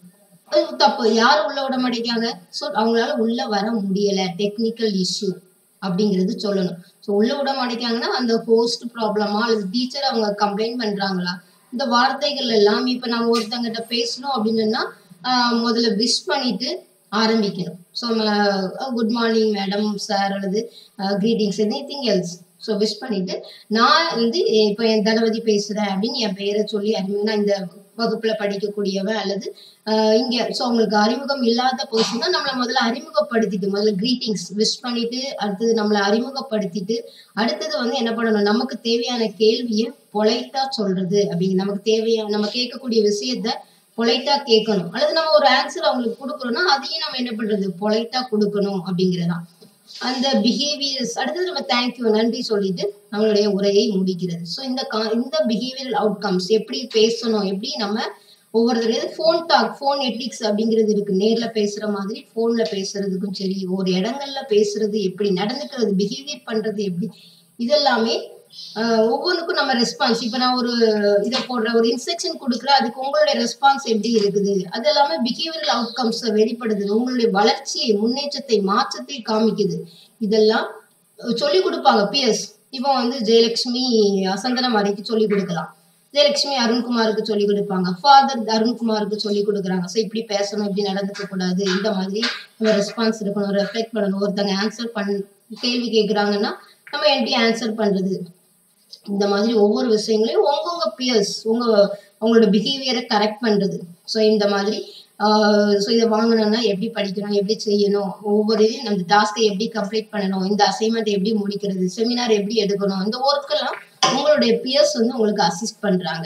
தப்பு. யாரு உள்ள விட மாட்டேங்காங்க? ஸோ அவங்களால உள்ள வர முடியல, டெக்னிக்கல் இஷ்யூ அப்படிங்கிறது சொல்லணும். ஸோ உள்ள விட மாட்டேங்காங்கன்னா அந்த ஹோஸ்ட் ப்ராப்ளமா அல்லது டீச்சர் அவங்க கம்ப்ளைண்ட் பண்றாங்களா, இந்த வார்த்தைகள் எல்லாம் இப்ப நம்ம ஒருத்தங்கிட்ட பேசணும் அப்படின்னா ஆஹ் முதல்ல விஷ் பண்ணிட்டு ஆரம்பிக்கணும். So good morning madam sir அல்லது greetings anything else. So wish பண்ணிட்டு நான் வந்து இப்போ என் தளபதி பேசுறேன் அப்படின்னு என் பெயரை சொல்லி அறிமுகம், இந்த வகுப்புல படிக்கக்கூடியவன் அல்லது ஆஹ் இங்க ஸோ அவங்களுக்கு அறிமுகம் இல்லாத பர்சன் தான் நம்மளை முதல்ல அறிமுகப்படுத்திட்டு முதல்ல கிரீட்டிங்ஸ் விஷ் பண்ணிட்டு அடுத்தது நம்மளை அறிமுகப்படுத்திட்டு அடுத்தது வந்து என்ன பண்ணணும், நமக்கு தேவையான கேள்வியை பொலைட்டா சொல்றது அப்படிங்க. நமக்கு தேவையான நம்ம கேட்கக்கூடிய விஷயத்த பொலைட்டா கேட்கணும். அல்லது நம்ம ஒரு ஆன்சர் அவங்களுக்கு கொடுக்குறோம்னா அதையும் நம்ம என்ன பண்றது, பொலைட்டா கொடுக்கணும் அப்படிங்கிறதான் அந்த பிஹேவியர்ஸ். அடுத்தது நம்ம தேங்க்யூ நன்றி சொல்லிட்டு நம்மளுடைய உரையை முடிக்கிறது. ஸோ இந்த இந்த பிஹேவியரல் அவுட்கம்ஸ் எப்படி பேசணும், எப்படி நம்ம ஒவ்வொருத்தரையும் ஃபோன் டாக் ஃபோன் எட்டிக்ஸ் அப்படிங்கிறது இருக்கு. நேர்ல பேசுற மாதிரி ஃபோன்ல பேசுறதுக்கும் சரி, ஒரு இடங்கள்ல பேசுறது எப்படி, நடந்துக்கிறது பிஹேவியர் பண்றது எப்படி, இதெல்லாமே ஆஹ் ஒவ்வொன்றுக்கும் நம்ம ரெஸ்பான்ஸ். இப்ப நான் ஒரு இதை போடுற ஒரு இன்ஸ்ட்ரக்ஷன் கொடுக்குறேன், அதுக்கு உங்களுடைய ரெஸ்பான்ஸ் எப்படி இருக்குது, அது எல்லாமே பிஹேவியரல் அவுட்கம்ஸ் வெளிப்படுது. உங்களுடைய வளர்ச்சியை, முன்னேற்றத்தை, மாற்றத்தை காமிக்குது. இதெல்லாம் சொல்லி கொடுப்பாங்க பியர்ஸ். இப்போ வந்து ஜெயலட்சுமி சந்தனமாரிக்கு சொல்லி கொடுக்கலாம், ஜெயலட்சுமி அருண்குமாருக்கு சொல்லி கொடுப்பாங்க, ஃபாதர் அருண்குமாருக்கு சொல்லி கொடுக்குறாங்க. ஸோ இப்படி பேசணும், இப்படி நடந்துக்க கூடாது, இந்த மாதிரி நம்ம ரெஸ்பான்ஸ் இருக்கணும், ரெஃப்ளெக்ட் பண்ணணும். ஒருத்தங்க ஆன்சர் பண் கேள்வி கேட்குறாங்கன்னா நம்ம எப்படி ஆன்சர் பண்றது, இந்த மாதிரி ஒவ்வொரு விஷயங்களையும் உங்கவுங்க பியர்ஸ் உங்க உங்களோட பிஹேவியரை கரெக்ட் பண்றது. ஸோ இந்த மாதிரி ஆஹ் ஸோ இதை வாங்கணும்னா எப்படி படிக்கணும், எப்படி செய்யணும், ஒவ்வொரு நம்ம டாஸ்கை எப்படி கம்ப்ளீட் பண்ணணும், இந்த அசைன்மெண்ட் எப்படி முடிக்கிறது, செமினார் எப்படி எடுக்கணும், இந்த ஒர்க்கெல்லாம் உங்களுடைய பியர்ஸ் வந்து உங்களுக்கு அசிஸ்ட் பண்றாங்க.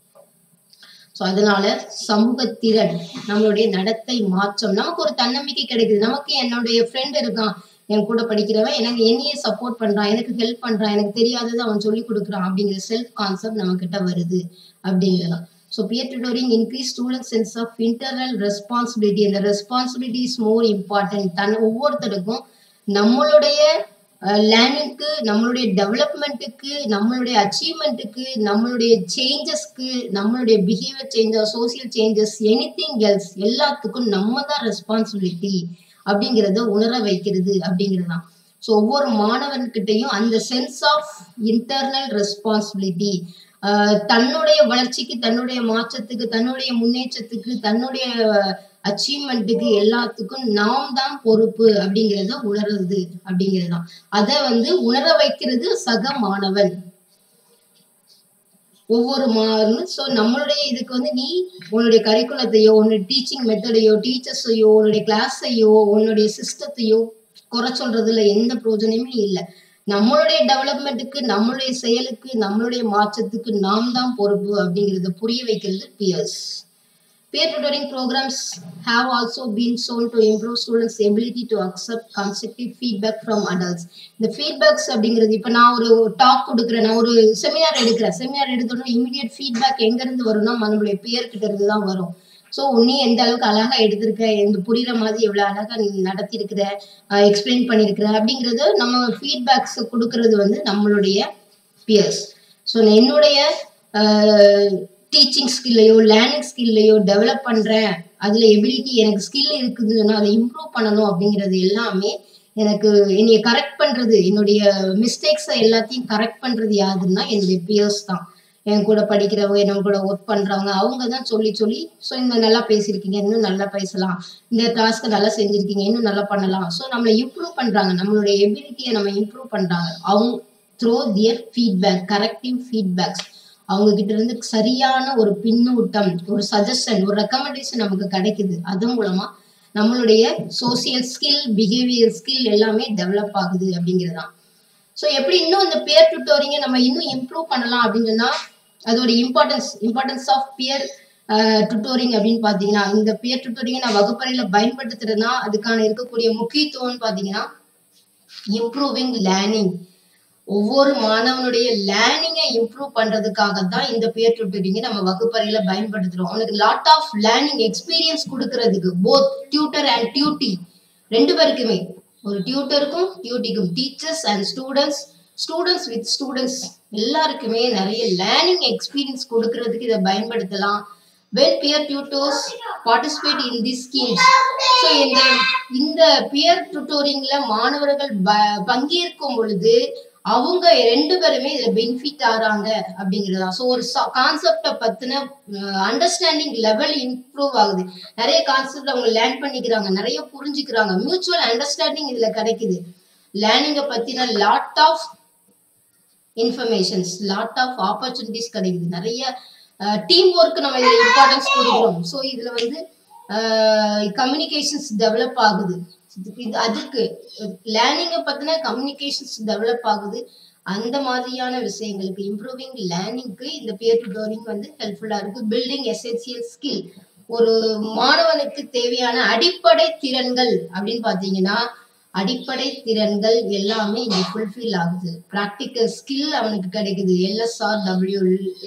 ஸோ அதனால சமூக திறன், நம்மளுடைய நடத்தை மாற்றம், நமக்கு ஒரு தன்னம்பிக்கை கிடைக்குது. நமக்கு என்னுடைய ஃப்ரெண்ட் இருக்கான், என் கூட படிக்கிறவன் எனக்கு என்னையே சப்போர்ட் பண்றான், எனக்கு ஹெல்ப் பண்றான், எனக்கு தெரியாதது அவன் சொல்லி கொடுக்குறான் அப்படிங்கிற செல்ஃப் கான்செப்ட் நம்ம கிட்ட வருது அப்படிங்கிறதான். So peer tutoring increase student sense of internal responsibility. அந்த ரெஸ்பான்சிபிலிட்டி இஸ் மோர் இம்பார்ட்டன்ட். தன் ஒவ்வொருத்தருக்கும் நம்மளுடைய லேர்னிங்க்கு, நம்மளுடைய டெவலப்மெண்ட்டுக்கு, நம்மளுடைய அச்சீவ்மெண்ட்டுக்கு, நம்மளுடைய சேஞ்சஸ்க்கு, நம்மளுடைய behaviour changes, social changes, anything else எல்லாத்துக்கும் நம்ம தான் ரெஸ்பான்சிபிலிட்டி அப்படிங்கிறத உணர வைக்கிறது அப்படிங்கிறது தான். ஸோ ஒவ்வொரு மாணவன்கிட்டையும் அந்த சென்ஸ் ஆஃப் இன்டர்னல் ரெஸ்பான்சிபிலிட்டி, தன்னுடைய வளர்ச்சிக்கு, தன்னுடைய மாற்றத்துக்கு, தன்னுடைய முன்னேற்றத்துக்கு, தன்னுடைய அச்சீவ்மெண்ட்டுக்கு எல்லாத்துக்கும் நாம் தான் பொறுப்பு அப்படிங்கிறத உணர்றது அப்படிங்கிறது தான். அதை வந்து உணர வைக்கிறது சக மாணவன் ஒவ்வொரு மாறும். ஸோ நம்மளுடைய இதுக்கு வந்து நீ உன்னுடைய கரிக்குலத்தையோ, உன்னுடைய டீச்சிங் மெத்தடையோ, டீச்சர்ஸையோ, உன்னுடைய கிளாஸையோ, உன்னுடைய சிஸ்டத்தையோ குறை சொல்றதுல எந்த பிரயோஜனமே இல்லை. நம்மளுடைய டெவலப்மெண்ட்டுக்கு, நம்மளுடைய செயலுக்கு, நம்மளுடைய மாற்றத்துக்கு நாம் தான் பொறுப்பு அப்படிங்கிறத புரிய வைக்கிறது peers. Peer tutoring programs have also been shown to improve students' ability to accept constructive feedback from adults. The feedbacks அப்படிங்கிறது இப்போ நான் ஒரு டாக் கொடுக்குறேன், நான் ஒரு செமினார் எடுக்கிறேன். செமினார் எடுத்தோன்னா இமீடியட் ஃபீட்பேக் எங்கேருந்து வரும்னா நம்மளுடைய பியர் கிட்ட இருந்து தான் வரும். ஸோ நீ எந்த அளவுக்கு அழகா எடுத்திருக்க, எந்த புரியுற மாதிரி எவ்வளோ அழகா நீ நடத்திருக்கிற, எக்ஸ்பிளைன் பண்ணியிருக்கிற அப்படிங்கிறது நம்ம ஃபீட்பேக்ஸ் கொடுக்கறது வந்து நம்மளுடைய பியர்ஸ். ஸோ என்னுடைய டீச்சிங் ஸ்கில்லையோ லேர்னிங் ஸ்கில்லையோ டெவலப் பண்ணுறேன், அதில் எபிலிட்டி எனக்கு ஸ்கில் இருக்குதுன்னா அதை இம்ப்ரூவ் பண்ணணும் அப்படிங்கிறது எல்லாமே எனக்கு என்னைய கரெக்ட் பண்ணுறது, என்னுடைய மிஸ்டேக்ஸை எல்லாத்தையும் கரெக்ட் பண்ணுறது யாருன்னா என்னுடைய பியர்ஸ் தான். என் கூட படிக்கிறவங்க, என் கூட ஒர்க் பண்ணுறவங்க, அவங்க தான் சொல்லி சொல்லி ஸோ இந்த நல்லா பேசியிருக்கீங்க, இன்னும் நல்லா பேசலாம், இந்த டாஸ்க்கை நல்லா செஞ்சுருக்கீங்க, இன்னும் நல்லா பண்ணலாம். ஸோ நம்மளை இம்ப்ரூவ் பண்ணுறாங்க, நம்மளுடைய எபிலிட்டியை நம்ம இம்ப்ரூவ் பண்ணுறாங்க. அவங்க through their feedback, corrective feedbacks, அவங்க கிட்ட இருந்து சரியான ஒரு பின்னூட்டம், ஒரு சஜஷன், ஒரு ரெக்கமெண்டேஷன் நமக்கு கிடைக்குது. அது மூலமா நம்மளுடைய சோசியல் ஸ்கில், பிஹேவியர் ஸ்கில் எல்லாமே டெவலப் ஆகுது அப்படிங்கிறதான். ஸோ எப்படி இன்னும் இந்த பியர் டியூட்டோரிங்கை நம்ம இன்னும் இம்ப்ரூவ் பண்ணலாம் அப்படின்னு சொன்னா அதோட importance importance of peer tutoring அப்படின்னு பாத்தீங்கன்னா, இந்த பியர் டியூட்டோரிங்கை நான் வகுப்பறையில பயன்படுத்துறதுனா அதுக்கான இருக்கக்கூடிய முக்கியத்துவம்னு பாத்தீங்கன்னா இம்ப்ரூவிங் லேர்னிங். ஒவ்வொரு மாணவனுடைய லேர்னிங்கை இம்ப்ரூவ் பண்றதுக்காக தான் இந்த பியர் டியூட்டரிங்கை நம்ம வகுப்பறையில பயன்படுத்துறோம். அவனுக்கு லாட் ஆஃப் லேர்னிங் எக்ஸ்பீரியன்ஸ் கொடுக்கறதுக்கு, போத் டியூட்டர் அண்ட் டியூட்டி ரெண்டு பேருக்குமே, ஒரு டியூட்டருக்கும் டியூட்டிக்கும், teachers and students, students with students எல்லாருக்குமே நிறைய லேர்னிங் எக்ஸ்பீரியன்ஸ் கொடுக்கறதுக்கு இதை பயன்படுத்தலாம். when peer tutors participate in these schemes, so இந்த இந்த peer tutoringல மாணவர்கள் பங்கேற்கும் பொழுது அவங்க ரெண்டு பேருமே இதுல பெனிஃபிட் ஆறாங்க அப்படிங்கிறதா. ஸோ ஒரு கான்செப்டை பத்தின அண்டர்ஸ்டாண்டிங் லெவல் இம்ப்ரூவ் ஆகுது, நிறைய கான்செப்ட் அவங்க லேர்ன் பண்ணிக்கிறாங்க, நிறைய புரிஞ்சுக்கிறாங்க, மியூச்சுவல் அண்டர்ஸ்டாண்டிங் இதுல கிடைக்குது. லேர்னிங்கை பத்தின lot of informations, lot of opportunities கிடைக்குது, நிறைய டீம் ஒர்க் நம்ம இதுல இம்பார்ட்டன்ஸ் கொடுக்குறோம். ஸோ இதுல வந்து கம்யூனிகேஷன்ஸ் டெவலப் ஆகுது. இது அதுக்கு லேர்னிங்கை பத்தின கம்யூனிகேஷன்ஸ் டெவலப் ஆகுது. அந்த மாதிரியான விஷயங்களுக்கு இம்ப்ரூவிங் லேர்னிங்க்கு இந்த பியர் டியூட்டரிங் வந்து ஹெல்ப்ஃபுல்லா இருக்கு. பில்டிங் எசென்சியல் ஸ்கில், ஒரு மாணவனுக்கு தேவையான அடிப்படை திறன்கள் அப்படின்னு பாத்தீங்கன்னா அடிப்படை திறன்கள் எல்லாமே இங்க ஃபுல்ஃபில் ஆகுது. ப்ராக்டிக்கல் ஸ்கில் அவனுக்கு கிடைக்குது. LSR W,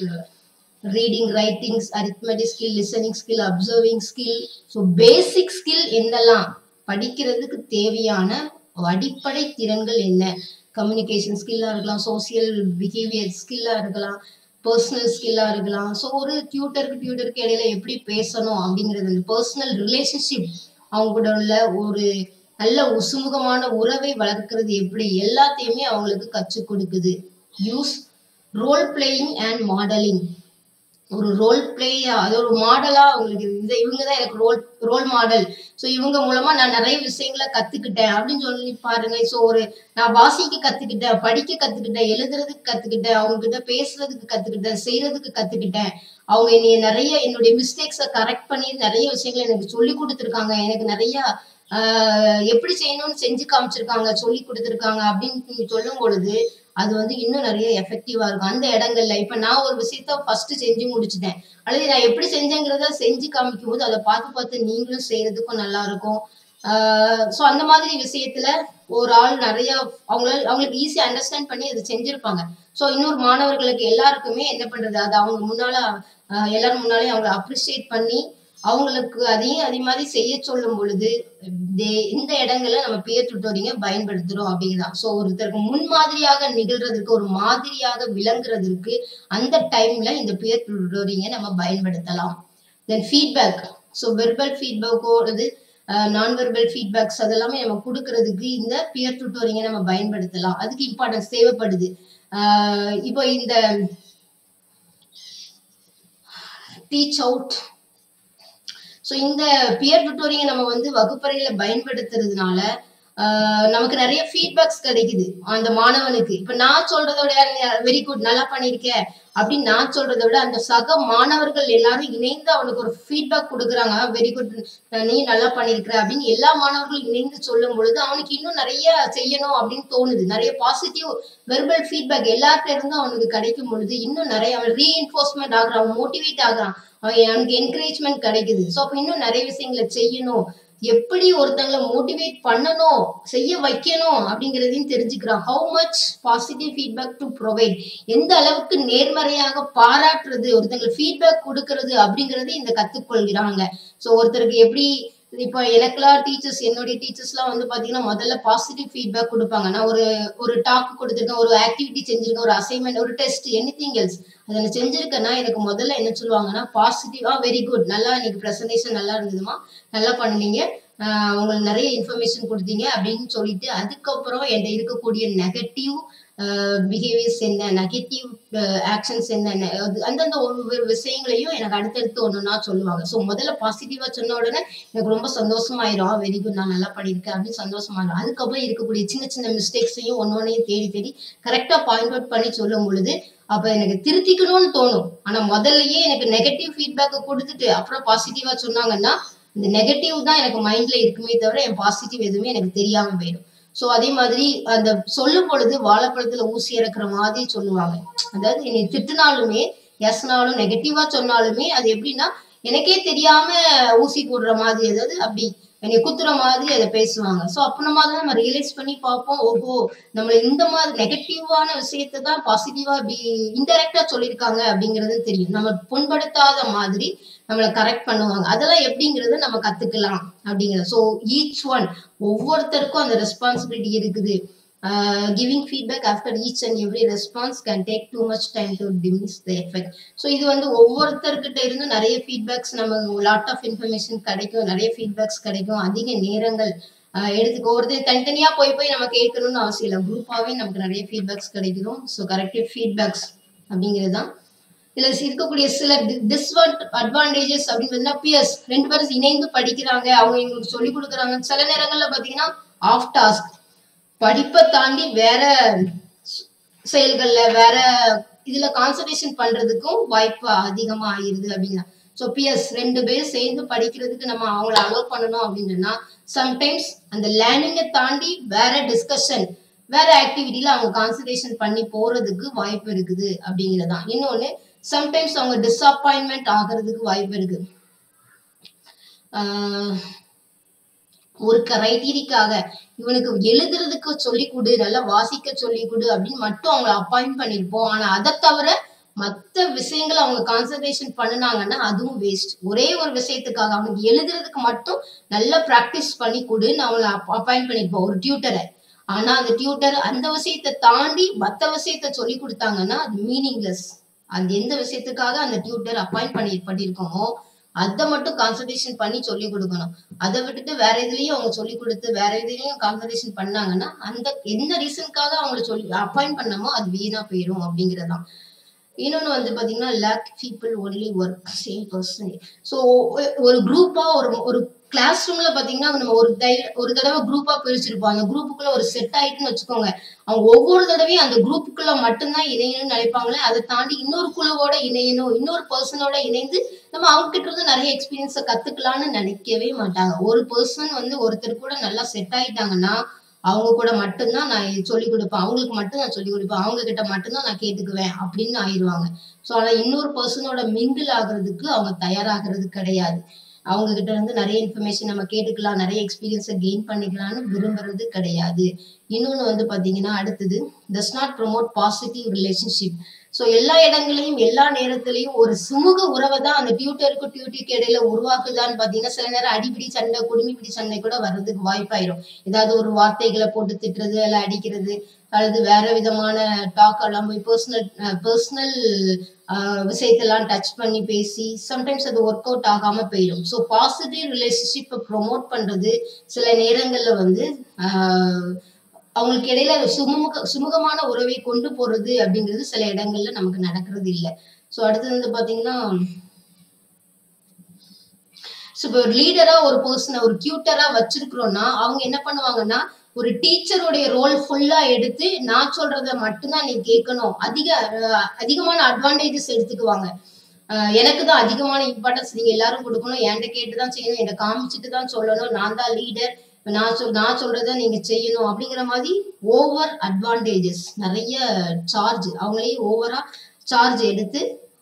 reading, writings, arithmetic skill, listening skill, observing skill. So basic skill என்னெல்லாம், படிக்கிறதுக்கு தேவையான அடிப்படை திறன்கள் என்ன, கம்யூனிகேஷன் ஸ்கில்லா இருக்கலாம், சோசியல் பிஹேவியர் ஸ்கில்லா இருக்கலாம், பர்சனல் ஸ்கில்லா இருக்கலாம். ஸோ ஒரு டியூட்டருக்கு டியூட்டருக்கு இடையில எப்படி பேசணும் அப்படிங்கிறது, பர்சனல் ரிலேஷன்ஷிப், அவங்க கூட உள்ள ஒரு நல்ல சுமூகமான உறவை வளர்க்கிறது எப்படி, எல்லாத்தையுமே அவங்களுக்கு கற்றுக் கொடுக்குது. Use role playing and modelling, ஒரு ரோல் பிளேயா, அது ஒரு மாடலா அவங்களுக்கு இந்த இவங்க தான் எனக்கு ரோல் ரோல் மாடல். ஸோ இவங்க மூலமா நான் நிறைய விஷயங்களை கத்துக்கிட்டேன் அப்படின்னு சொல்லி பாருங்க. ஸோ ஒரு நான் வாசிக்க கத்துக்கிட்டேன், படிக்க கத்துக்கிட்டேன், எழுதுறதுக்கு கத்துக்கிட்டேன், அவங்க கிட்ட பேசுறதுக்கு கத்துக்கிட்டேன், செய்யறதுக்கு கத்துக்கிட்டேன். அவங்க என்னைய நிறைய என்னுடைய மிஸ்டேக்ஸை கரெக்ட் பண்ணி நிறைய விஷயங்களை எனக்கு சொல்லி கொடுத்துருக்காங்க, எனக்கு நிறைய ஆஹ் எப்படி செய்யணும்னு செஞ்சு காமிச்சிருக்காங்க, சொல்லி கொடுத்துருக்காங்க அப்படின்னு சொல்லும் பொழுது அது வந்து இன்னும் நிறைய எஃபெக்டிவா இருக்கும் அந்த இடங்கள்ல. இப்ப நான் ஒரு விஷயத்த ஃபர்ஸ்ட் செஞ்சு முடிச்சுட்டேன், அல்லது நான் எப்படி செஞ்சேங்கிறத செஞ்சு காமிக்கும் போது அதை பார்த்து பார்த்து நீங்களும் செய்யறதுக்கும் நல்லா இருக்கும். ஆஹ் ஸோ அந்த மாதிரி விஷயத்துல ஒரு ஆள் நிறைய அவங்களால அவங்களுக்கு ஈஸியா அண்டர்ஸ்டாண்ட் பண்ணி அதை செஞ்சிருப்பாங்க. ஸோ இன்னொரு மாணவர்களுக்கு எல்லாருக்குமே என்ன பண்றது, அது அவங்க முன்னால ஆஹ் எல்லாரும் முன்னாலே அவங்களை அப்ரிஷியேட் பண்ணி அவங்களுக்கு அதையும் அதே மாதிரி செய்ய சொல்லும் பொழுது இந்த இடங்களை நம்ம பியர் டியூட்டரிங்கை பயன்படுத்துறோம் அப்படிங்கிறதான். ஸோ ஒருத்தருக்கு முன்மாதிரியாக நிகழ்றதுக்கு, ஒரு மாதிரியாக விளங்குறதுக்கு அந்த டைம்ல இந்த பியர் டியூட்டரிங்கை நம்ம பயன்படுத்தலாம். தென் ஃபீட்பேக், ஸோ வெர்பல் ஃபீட்பேக்கோடது நான் வெர்பல் ஃபீட்பேக்ஸ் அதெல்லாமே நம்ம கொடுக்கறதுக்கு இந்த பியர் டியூட்டரிங்கை நம்ம பயன்படுத்தலாம். அதுக்கு இம்பார்ட்டன்ஸ் தேவைப்படுது. ஆஹ் இப்போ இந்த டீச் அவுட், ஸோ இந்த பியர் டியூட்டரிங்கை நம்ம வந்து வகுப்பறையில பயன்படுத்துறதுனால ஆஹ் நமக்கு நிறைய ஃபீட்பேக்ஸ் கிடைக்குது அந்த மாணவனுக்கு. இப்ப நான் சொல்றதோட வெரி குட், நல்லா பண்ணிருக்க அப்படின்னு நான் சொல்றதை விட அந்த சக மாணவர்கள் எல்லாரும் இணைந்து அவனுக்கு ஒரு ஃபீட்பேக் கொடுக்குறாங்க, வெரி குட், நீ நல்லா பண்ணிருக்கிற அப்படின்னு எல்லா மாணவர்களும் இணைந்து சொல்லும் பொழுது அவனுக்கு இன்னும் நிறைய செய்யணும் அப்படின்னு தோணுது. நிறைய பாசிட்டிவ் வெர்பல் ஃபீட்பேக் எல்லார்ட்ட இருந்தும் அவனுக்கு கிடைக்கும் பொழுது இன்னும் நிறைய அவன் ரீஎன்ஃபோர்ஸ்மெண்ட் ஆகுறான், அவன் மோட்டிவேட் ஆகுறான். அவனுக்கு என்கரேஜ்மெண்ட் கிடைக்குது. ஸோ அப்போ இன்னும் நிறைய விஷயங்களை செய்யணும், எப்படி ஒருத்தங்களை மோட்டிவேட் பண்ணணும், செய்ய வைக்கணும் அப்படிங்கிறதையும் தெரிஞ்சுக்கிறான். How much positive feedback to provide, எந்த அளவுக்கு நேர்மறையாக பாராட்டுறது, ஒருத்தங்களை ஃபீட்பேக் கொடுக்கறது அப்படிங்கறது இந்த கத்துக்கொள்கிறாங்க. ஸோ ஒருத்தருக்கு எப்படி இப்போ எனக்குலாம் டீச்சர்ஸ், என்னுடைய டீச்சர்ஸ்லாம் வந்து பாத்தீங்கன்னா முதல்ல பாசிட்டிவ் ஃபீட்பேக் கொடுப்பாங்க. நான் ஒரு ஒரு டாக் கொடுத்துருக்கேன், ஒரு ஆக்டிவிட்டி செஞ்சிருக்கேன், ஒரு அசைன்மெண்ட், ஒரு டெஸ்ட், எனிதிங் எல்ஸ் அதை நான் செஞ்சிருக்கேன்னா எனக்கு முதல்ல என்ன சொல்லுவாங்கன்னா பாசிட்டிவா, வெரி குட், நல்லா இன்னைக்கு ப்ரெசன்டேஷன் நல்லா இருந்ததுமா, நல்லா பண்ணுனீங்க, ஆஹ் உங்களுக்கு நிறைய இன்ஃபர்மேஷன் கொடுத்தீங்க அப்படின்னு சொல்லிட்டு அதுக்கப்புறம் என்கிட்ட இருக்கக்கூடிய நெகட்டிவ் பிஹேவியர்ஸ் என்ன, நெகட்டிவ் ஆக்ஷன்ஸ் என்ன, அந்தந்த ஒவ்வொரு விஷயங்களையும் எனக்கு அடுத்தடுத்து ஒன்னொன்னா சொல்லுவாங்க. ஸோ முதல்ல பாசிட்டிவா சொன்ன உடனே எனக்கு ரொம்ப சந்தோஷமாயிரும், வெரி குட், நான் நல்லா பண்ணியிருக்கேன் அப்படின்னு சந்தோஷமாயிரும். அதுக்கப்புறம் இருக்கக்கூடிய சின்ன சின்ன மிஸ்டேக்ஸையும் ஒன்னொன்னையும் தேடி தேடி கரெக்டா பாயிண்ட் அவுட் பண்ணி சொல்லும் பொழுது அப்ப எனக்கு திருத்திக்கணும்னு தோணும். ஆனா முதல்லயே எனக்கு நெகட்டிவ் ஃபீட்பேக் கொடுத்துட்டு அப்புறம் பாசிட்டிவா சொன்னாங்கன்னா இந்த நெகட்டிவ் தான் எனக்கு மைண்ட்ல இருக்குமே தவிர என் பாசிட்டிவ் எதுவுமே எனக்கு தெரியாம போயிடும். ஸோ அதே மாதிரி அந்த சொல்லும் பொழுது வாழைப்பழத்துல ஊசி இறக்குற மாதிரி சொல்லுவாங்க. அதாவது என்னை திட்டுனாலுமே, எஸ்னாலும், நெகட்டிவா சொன்னாலுமே அது எப்படின்னா எனக்கே தெரியாம ஊசி போடுற மாதிரி, அதாவது அப்படி என்னை குத்துற மாதிரி அதை பேசுவாங்க. ஸோ அப்புறமா தான் நம்ம ரியலைஸ் பண்ணி பார்ப்போம், ஓஹோ நம்மள இந்த மாதிரி நெகட்டிவான விஷயத்தை தான் பாசிட்டிவா இப்படி இன்டெரக்டா சொல்லியிருக்காங்க அப்படிங்கிறது தெரியும். நம்ம புண்படுத்தாத மாதிரி நம்மளை கரெக்ட் பண்ணுவாங்க. அதெல்லாம் எப்படிங்கிறத நம்ம கத்துக்கலாம் அப்படிங்கிறது. ஸோ ஈச் ஒன், ஒவ்வொருத்தருக்கும் அந்த ரெஸ்பான்சிபிலிட்டி இருக்குது. Giving feedback after each and every response can take too much time to diminish the effect. So இது வந்து ஒவ்வொருத்தர்கிட்ட இருந்து நிறைய ஃபீட்பேக்ஸ், நம்ம லாட் ஆஃப் இன்ஃபர்மேஷன் கிடைக்கும், நிறைய ஃபீட்பேக்ஸ் கிடைக்கும், அதிக நேரங்கள் எடுத்துக்கோ. ஒருத்தர் தனித்தனியா போய் போய் நம்ம கேட்கணும்னு அவசியம் இல்லை, குரூப்பாவே நமக்கு நிறைய ஃபீட்பேக்ஸ் கிடைக்கும். ஸோ கரெக்டிவ் ஃபீட்பேக்ஸ் அப்படிங்கிறது தான் இதுல இருக்கக்கூடிய சில டிஸ்அட் அட்வான்டேஜஸ் அப்படின்னு பியர்ஸ், ரெண்டு பேரும் இணைந்து படிக்கிறாங்க, அவங்க எங்களுக்கு சொல்லி கொடுக்குறாங்க. சில நேரங்கள்ல பாத்தீங்கன்னா ஆஃப் டாஸ்க், படிப்பை தாண்டி வேற செயல்கள்ல வேற இதுல கான்சன்ட்ரேஷன் பண்றதுக்கும் வாய்ப்பு அதிகமா ஆயிருது அப்படின்னா. ஸோ பியர்ஸ் ரெண்டு பேரும் சேர்ந்து படிக்கிறதுக்கு நம்ம அவங்கள அலோவ் பண்ணணும் அப்படின்னா சம்டைம்ஸ் அந்த லேர்னிங்கை தாண்டி வேற டிஸ்கஷன், வேற ஆக்டிவிட்டியில அவங்க கான்சன்ட்ரேஷன் பண்ணி போறதுக்கு வாய்ப்பு இருக்குது அப்படிங்கிறதான். இன்னொன்னு சம்டைம்ஸ் அவங்க டிஸப்பாயின்மெண்ட் ஆகிறதுக்கு வாய்ப்பு இருக்கு. ஆஹ் ஒரு கிரைட்டீரிக்காக இவனுக்கு எழுதுறதுக்கு சொல்லி கொடு, நல்லா வாசிக்க சொல்லி கொடு அப்படின்னு மட்டும் அவங்களை அப்பாயிண்ட் பண்ணிருப்போம். ஆனா அதை தவிர மற்ற விஷயங்களை அவங்க கான்சன்ட்ரேஷன் பண்ணினாங்கன்னா அதுவும் வேஸ்ட். ஒரே ஒரு விஷயத்துக்காக அவனுக்கு எழுதுறதுக்கு மட்டும் நல்லா பிராக்டிஸ் பண்ணி கொடுன்னு அவங்களை அப்பாயிண்ட் பண்ணிருப்போம், ஒரு டியூட்டரை. ஆனா அந்த டியூட்டர் அந்த விஷயத்தை தாண்டி மற்ற விஷயத்த சொல்லி கொடுத்தாங்கன்னா அது மீனிங்லெஸ். அந்த எந்த விஷயத்துக்காக அந்த டியூட்டர் அப்பாயிண்ட் பண்ணி பண்ணிருக்கோமோ அதை மட்டும் கான்சன்ட்ரேஷன் பண்ணி சொல்லி கொடுக்கணும். அதை விட்டுட்டு வேற எதுலயும் அவங்க சொல்லி கொடுத்து வேற எதுலயும் கான்சன்ட்ரேஷன் பண்ணாங்கன்னா அந்த எந்த ரீசனுக்காக அவங்களை சொல்லி அப்பாயிண்ட் பண்ணமோ அது வீணா போயிடும் அப்படிங்கிறதான். இன்னொன்னு வந்து பாத்தீங்கன்னா lack people only work same person. So ஒரு குரூப்பா ஒரு ஒரு கிளாஸ் ரூம்ல பாத்தீங்கன்னா நம்ம ஒரு ஒரு தடவை குரூப்பா பிரிச்சிருப்போம். அந்த குரூப்புக்குள்ள ஒரு செட் ஆயிட்டுன்னு வச்சுக்கோங்க, அவங்க ஒவ்வொரு தடவையும் அந்த குரூப்புக்குள்ள மட்டும்தான் இணையணும்னு நினைப்பாங்களே, அதை தாண்டி இன்னொரு குழுவோட இணையணும், இன்னொரு பர்சனோட இணைந்து நம்ம அவங்க கிட்ட இருந்து நிறைய எக்ஸ்பீரியன்ஸை கத்துக்கலாம்னு நினைக்கவே மாட்டாங்க. ஒரு பர்சன் வந்து ஒருத்தர் கூட நல்லா செட் ஆயிட்டாங்கன்னா அவங்க கூட மட்டும்தான் நான் சொல்லிக் கொடுப்பேன், அவங்களுக்கு மட்டும் நான் சொல்லிக் கொடுப்பேன், அவங்க கிட்ட மட்டும்தான் நான் கேட்டுக்குவேன் அப்படின்னு ஆயிடுவாங்க. ஸோ ஆனா இன்னொரு பர்சனோட மிங்கிள் ஆகுறதுக்கு அவங்க தயாராகிறது கிடையாது. அவங்க கிட்ட இருந்து நிறைய இன்ஃபர்மேஷன் நம்ம கேட்டுக்கலாம், நிறைய எக்ஸ்பீரியன்ஸை கெயின் பண்ணிக்கலாம்னு விரும்புறது கிடையாது. இன்னொன்னு வந்து பாத்தீங்கன்னா அடுத்தது does not promote positive relationship. So எல்லா இடங்களையும் எல்லா நேரத்திலையும் ஒரு சுமூக உறவை தான் அந்த டியூட்டருக்கும் டியூட்டிக்கு இடையில உருவாக்குதான்னு பாத்தீங்கன்னா சில நேரம் அடிப்பிடி சண்டை, குடுமிப்பிடி சண்டை கூட வர்றதுக்கு வாய்ப்பாயிரும். ஏதாவது ஒரு வார்த்தைகளை போட்டு திட்டுறது, இல்லை அடிக்கிறது, அல்லது வேற விதமான டாக் எல்லாம் போய் பர்சனல் பர்சனல் விஷயத்தெல்லாம் டச் பண்ணி பேசி சம்டைம்ஸ் அது ஒர்க் அவுட் ஆகாம போயிடும். ஸோ பாசிட்டிவ் ரிலேஷன்ஷிப்பை ப்ரொமோட் பண்றது சில நேரங்கள்ல வந்து ஆஹ் அவங்களுக்கு இடையில சுமூக சுமூகமான உறவை கொண்டு போறது அப்படிங்கிறது சில இடங்கள்ல நமக்கு நடக்கிறது இல்லை. ஸோ அடுத்தது வந்து பாத்தீங்கன்னா இப்போ ஒரு லீடரா ஒரு பர்சனை ஒரு டியூட்டரா வச்சிருக்கிறோம்னா அவங்க என்ன பண்ணுவாங்கன்னா ஒரு டீச்சருடைய ரோல் ஃபுல்லா எடுத்து நான் சொல்றத மட்டும்தான் நீ கேட்கணும், அதிக அதிகமான அட்வான்டேஜஸ் எடுத்துக்குவாங்க. எனக்கு தான் அதிகமான இம்பார்ட்டன்ஸ் நீங்க எல்லாரும் கொடுக்கணும், என்கிட்ட கேட்டுதான் செய்யணும், என்னை காமிச்சிட்டு தான் சொல்லணும், நான் தான் லீடர், நான் சொல் நான் சொல்றத நீங்க செய்யணும் அப்படிங்கிற மாதிரி ஓவர் அட்வான்டேஜஸ், நிறைய சார்ஜ், அவங்களே ஓவரா சார்ஜ் எடுத்து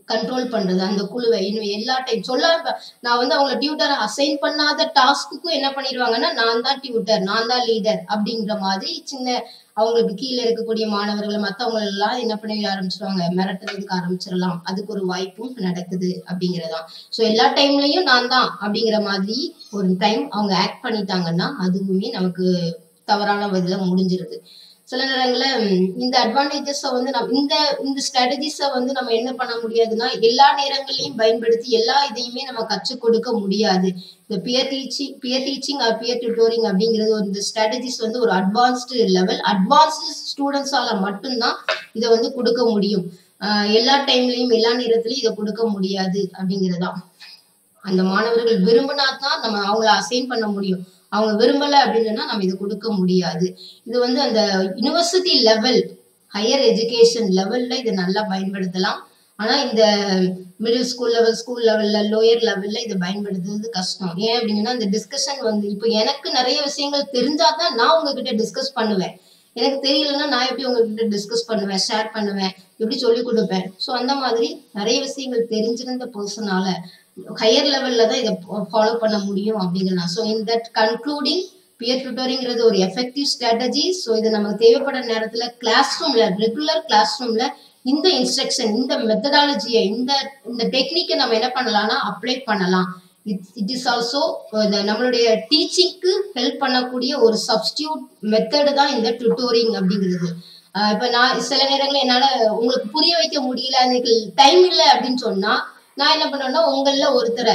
கண்ட்ரோல் பண்றது அந்த குழுவை இன்னும் எல்லா டைம் சொல்ல நான் வந்து அவங்கள டியூட்டர் அசைன் பண்ணாத டாஸ்க்குக்கும் என்ன பண்ணிடுவாங்கன்னா நான் தான் டியூட்டர் நான் தான் லீடர் அப்படிங்கிற மாதிரி சின்ன அவங்களுக்கு கீழே இருக்கக்கூடிய மாணவர்களை மற்றவங்க எல்லாம் என்ன பண்ணி ஆரம்பிச்சிருவாங்க மிரட்டுறதுக்கு ஆரம்பிச்சிடலாம் அதுக்கு ஒரு வாய்ப்பும் நடக்குது அப்படிங்கிறதான். ஸோ எல்லா டைம்லயும் நான் தான் அப்படிங்கிற மாதிரி ஒரு டைம் அவங்க ஆக்ட் பண்ணிட்டாங்கன்னா அதுவுமே நமக்கு தவறான வழியில முடிஞ்சிருது. சில நேரங்களில் இந்த அட்வான்டேஜஸை வந்து நம்ம இந்த இந்த ஸ்ட்ராட்டஜிஸை வந்து நம்ம என்ன பண்ண முடியாதுன்னா எல்லா நேரங்களையும் பயன்படுத்தி எல்லா இதையுமே நம்ம கற்றுக் கொடுக்க முடியாது. இந்த peer teaching peer teaching or peer tutoring அப்படிங்கிறது ஒரு இந்த ஸ்ட்ராட்டஜிஸ் வந்து ஒரு அட்வான்ஸ்டு லெவல் அட்வான்ஸ்டு ஸ்டூடெண்ட்ஸால மட்டும்தான் இதை வந்து கொடுக்க முடியும். ஆஹ் எல்லா டைம்லையும் எல்லா நேரத்திலையும் இதை கொடுக்க முடியாது அப்படிங்கிறதான். அந்த மாணவர்கள் விரும்பினா தான் நம்ம அவங்கள அசைன் பண்ண முடியும். அவங்க விரும்பல அப்படின்னா நம்ம இதை கொடுக்க முடியாது. இது வந்து அந்த யூனிவர்சிட்டி லெவல் ஹையர் எஜுகேஷன் லெவல்ல இதை நல்லா பயன்படுத்தலாம். ஆனா இந்த மிடில் ஸ்கூல் லெவல் ஸ்கூல் லெவல்ல லோயர் லெவல்ல இதை பயன்படுத்துறது கஷ்டம். ஏன் அப்படின்னா இந்த டிஸ்கஷன் வந்து இப்போ எனக்கு நிறைய விஷயங்கள் தெரிஞ்சாதான் நான் உங்ககிட்ட டிஸ்கஸ் பண்ணுவேன். எனக்கு தெரியலன்னா நான் எப்படி உங்ககிட்ட டிஸ்கஸ் பண்ணுவேன் ஷேர் பண்ணுவேன் எப்படி சொல்லி கொடுப்பேன். ஸோ அந்த மாதிரி நிறைய விஷயங்கள் தெரிஞ்சிருந்த பர்சனால ஹையர் லெவல்ல தான் இதை ஃபாலோ பண்ண முடியும் அப்படிங்கிறனா. So in that concluding peer டியூட்டரிங்கிறது ஒரு எஃபெக்டிவ் ஸ்ட்ராட்டஜி. ஸோ இது நமக்கு தேவைப்படுற நேரத்தில் கிளாஸ் ரூம்ல ரெகுலர் கிளாஸ் ரூம்ல இந்த இன்ஸ்ட்ரக்ஷன் இந்த மெத்தடாலஜியை இந்த இந்த டெக்னிக்கை நம்ம என்ன பண்ணலாம்னா அப்ளை பண்ணலாம். இட் இட் இஸ் ஆல்சோ நம்மளுடைய டீச்சிங்க்கு ஹெல்ப் பண்ணக்கூடிய ஒரு சப்ஸ்டியூட் மெத்தடு தான் இந்த டியூட்டோரிங் அப்படிங்கிறது. இப்போ நான் சில நேரங்களில் என்னால் உங்களுக்கு புரிய வைக்க முடியல எனக்கு டைம் இல்லை அப்படின்னு சொன்னா நான் என்ன பண்ணுவேன்னா உங்கள ஒருத்தரை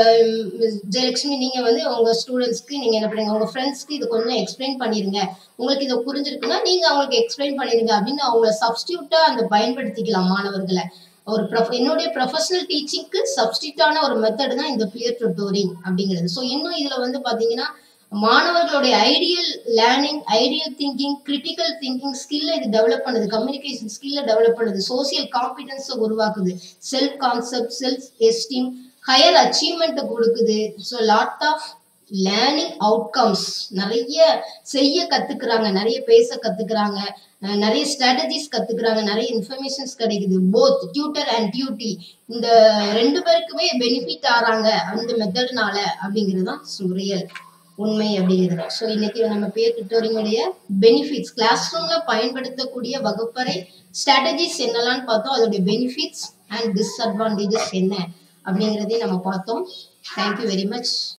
ஜெயலட்சுமி நீங்க வந்து உங்க ஸ்டூடெண்ட்ஸ்க்கு நீங்க என்ன பண்ணுங்க உங்க ஃப்ரெண்ட்ஸ்க்கு இது கொஞ்சம் எக்ஸ்பிளைன் பண்ணிருங்க உங்களுக்கு இதை புரிஞ்சிருக்குன்னா நீங்க அவங்களுக்கு எக்ஸ்பிளைன் பண்ணிருங்க அப்படின்னு அவங்கள சப்ஸ்டியூட்டா அந்த பயன்படுத்திக்கலாம் மாணவர்களை. ஒரு என்னுடைய ப்ரொஃபஷனல் டீச்சிங்க்கு சப்ஸ்டியூட்டான ஒரு மெத்தட் தான் இந்த பியர் டியூட்டோரிங் அப்படிங்கிறது. ஸோ இன்னும் இதுல வந்து பாத்தீங்கன்னா மாணவர்களுடைய ideal learning ideal thinking critical thinking ஸ்கில்ல இது டெவலப் பண்ணுது கம்யூனிகேஷன் ஸ்கில்ல டெவலப் பண்ணுது சோசியல் காம்பிடன்ஸை உருவாக்குது self concept self esteem higher achievement கொடுக்குது. So lot of learning outcomes நிறைய செய்ய கத்துக்கிறாங்க நிறைய பேச கத்துக்கிறாங்க நிறைய ஸ்ட்ராட்டஜிஸ் கத்துக்கிறாங்க நிறைய இன்ஃபர்மேஷன்ஸ் கிடைக்குது. போத் டியூட்டர் அண்ட் டியூட்டி இந்த ரெண்டு பேருக்குமே பெனிஃபிட் ஆறாங்க அந்த மெத்தட்னால அப்படிங்கிறது தான் ரியல் உண்மை அப்படிங்கிறது. ஸோ இன்னைக்கு நம்ம பியர் டியூட்டரிங்குடைய பெனிஃபிட்ஸ் கிளாஸ் ரூம்ல பயன்படுத்தக்கூடிய வகுப்பறை ஸ்ட்ராட்டஜிஸ் என்னெல்லாம் பார்த்தோம் அதோடைய பெனிஃபிட்ஸ் அண்ட் டிஸ்அட்வான்டேஜஸ் என்ன அப்படிங்கிறதையும் நம்ம பார்த்தோம். Thank you very much.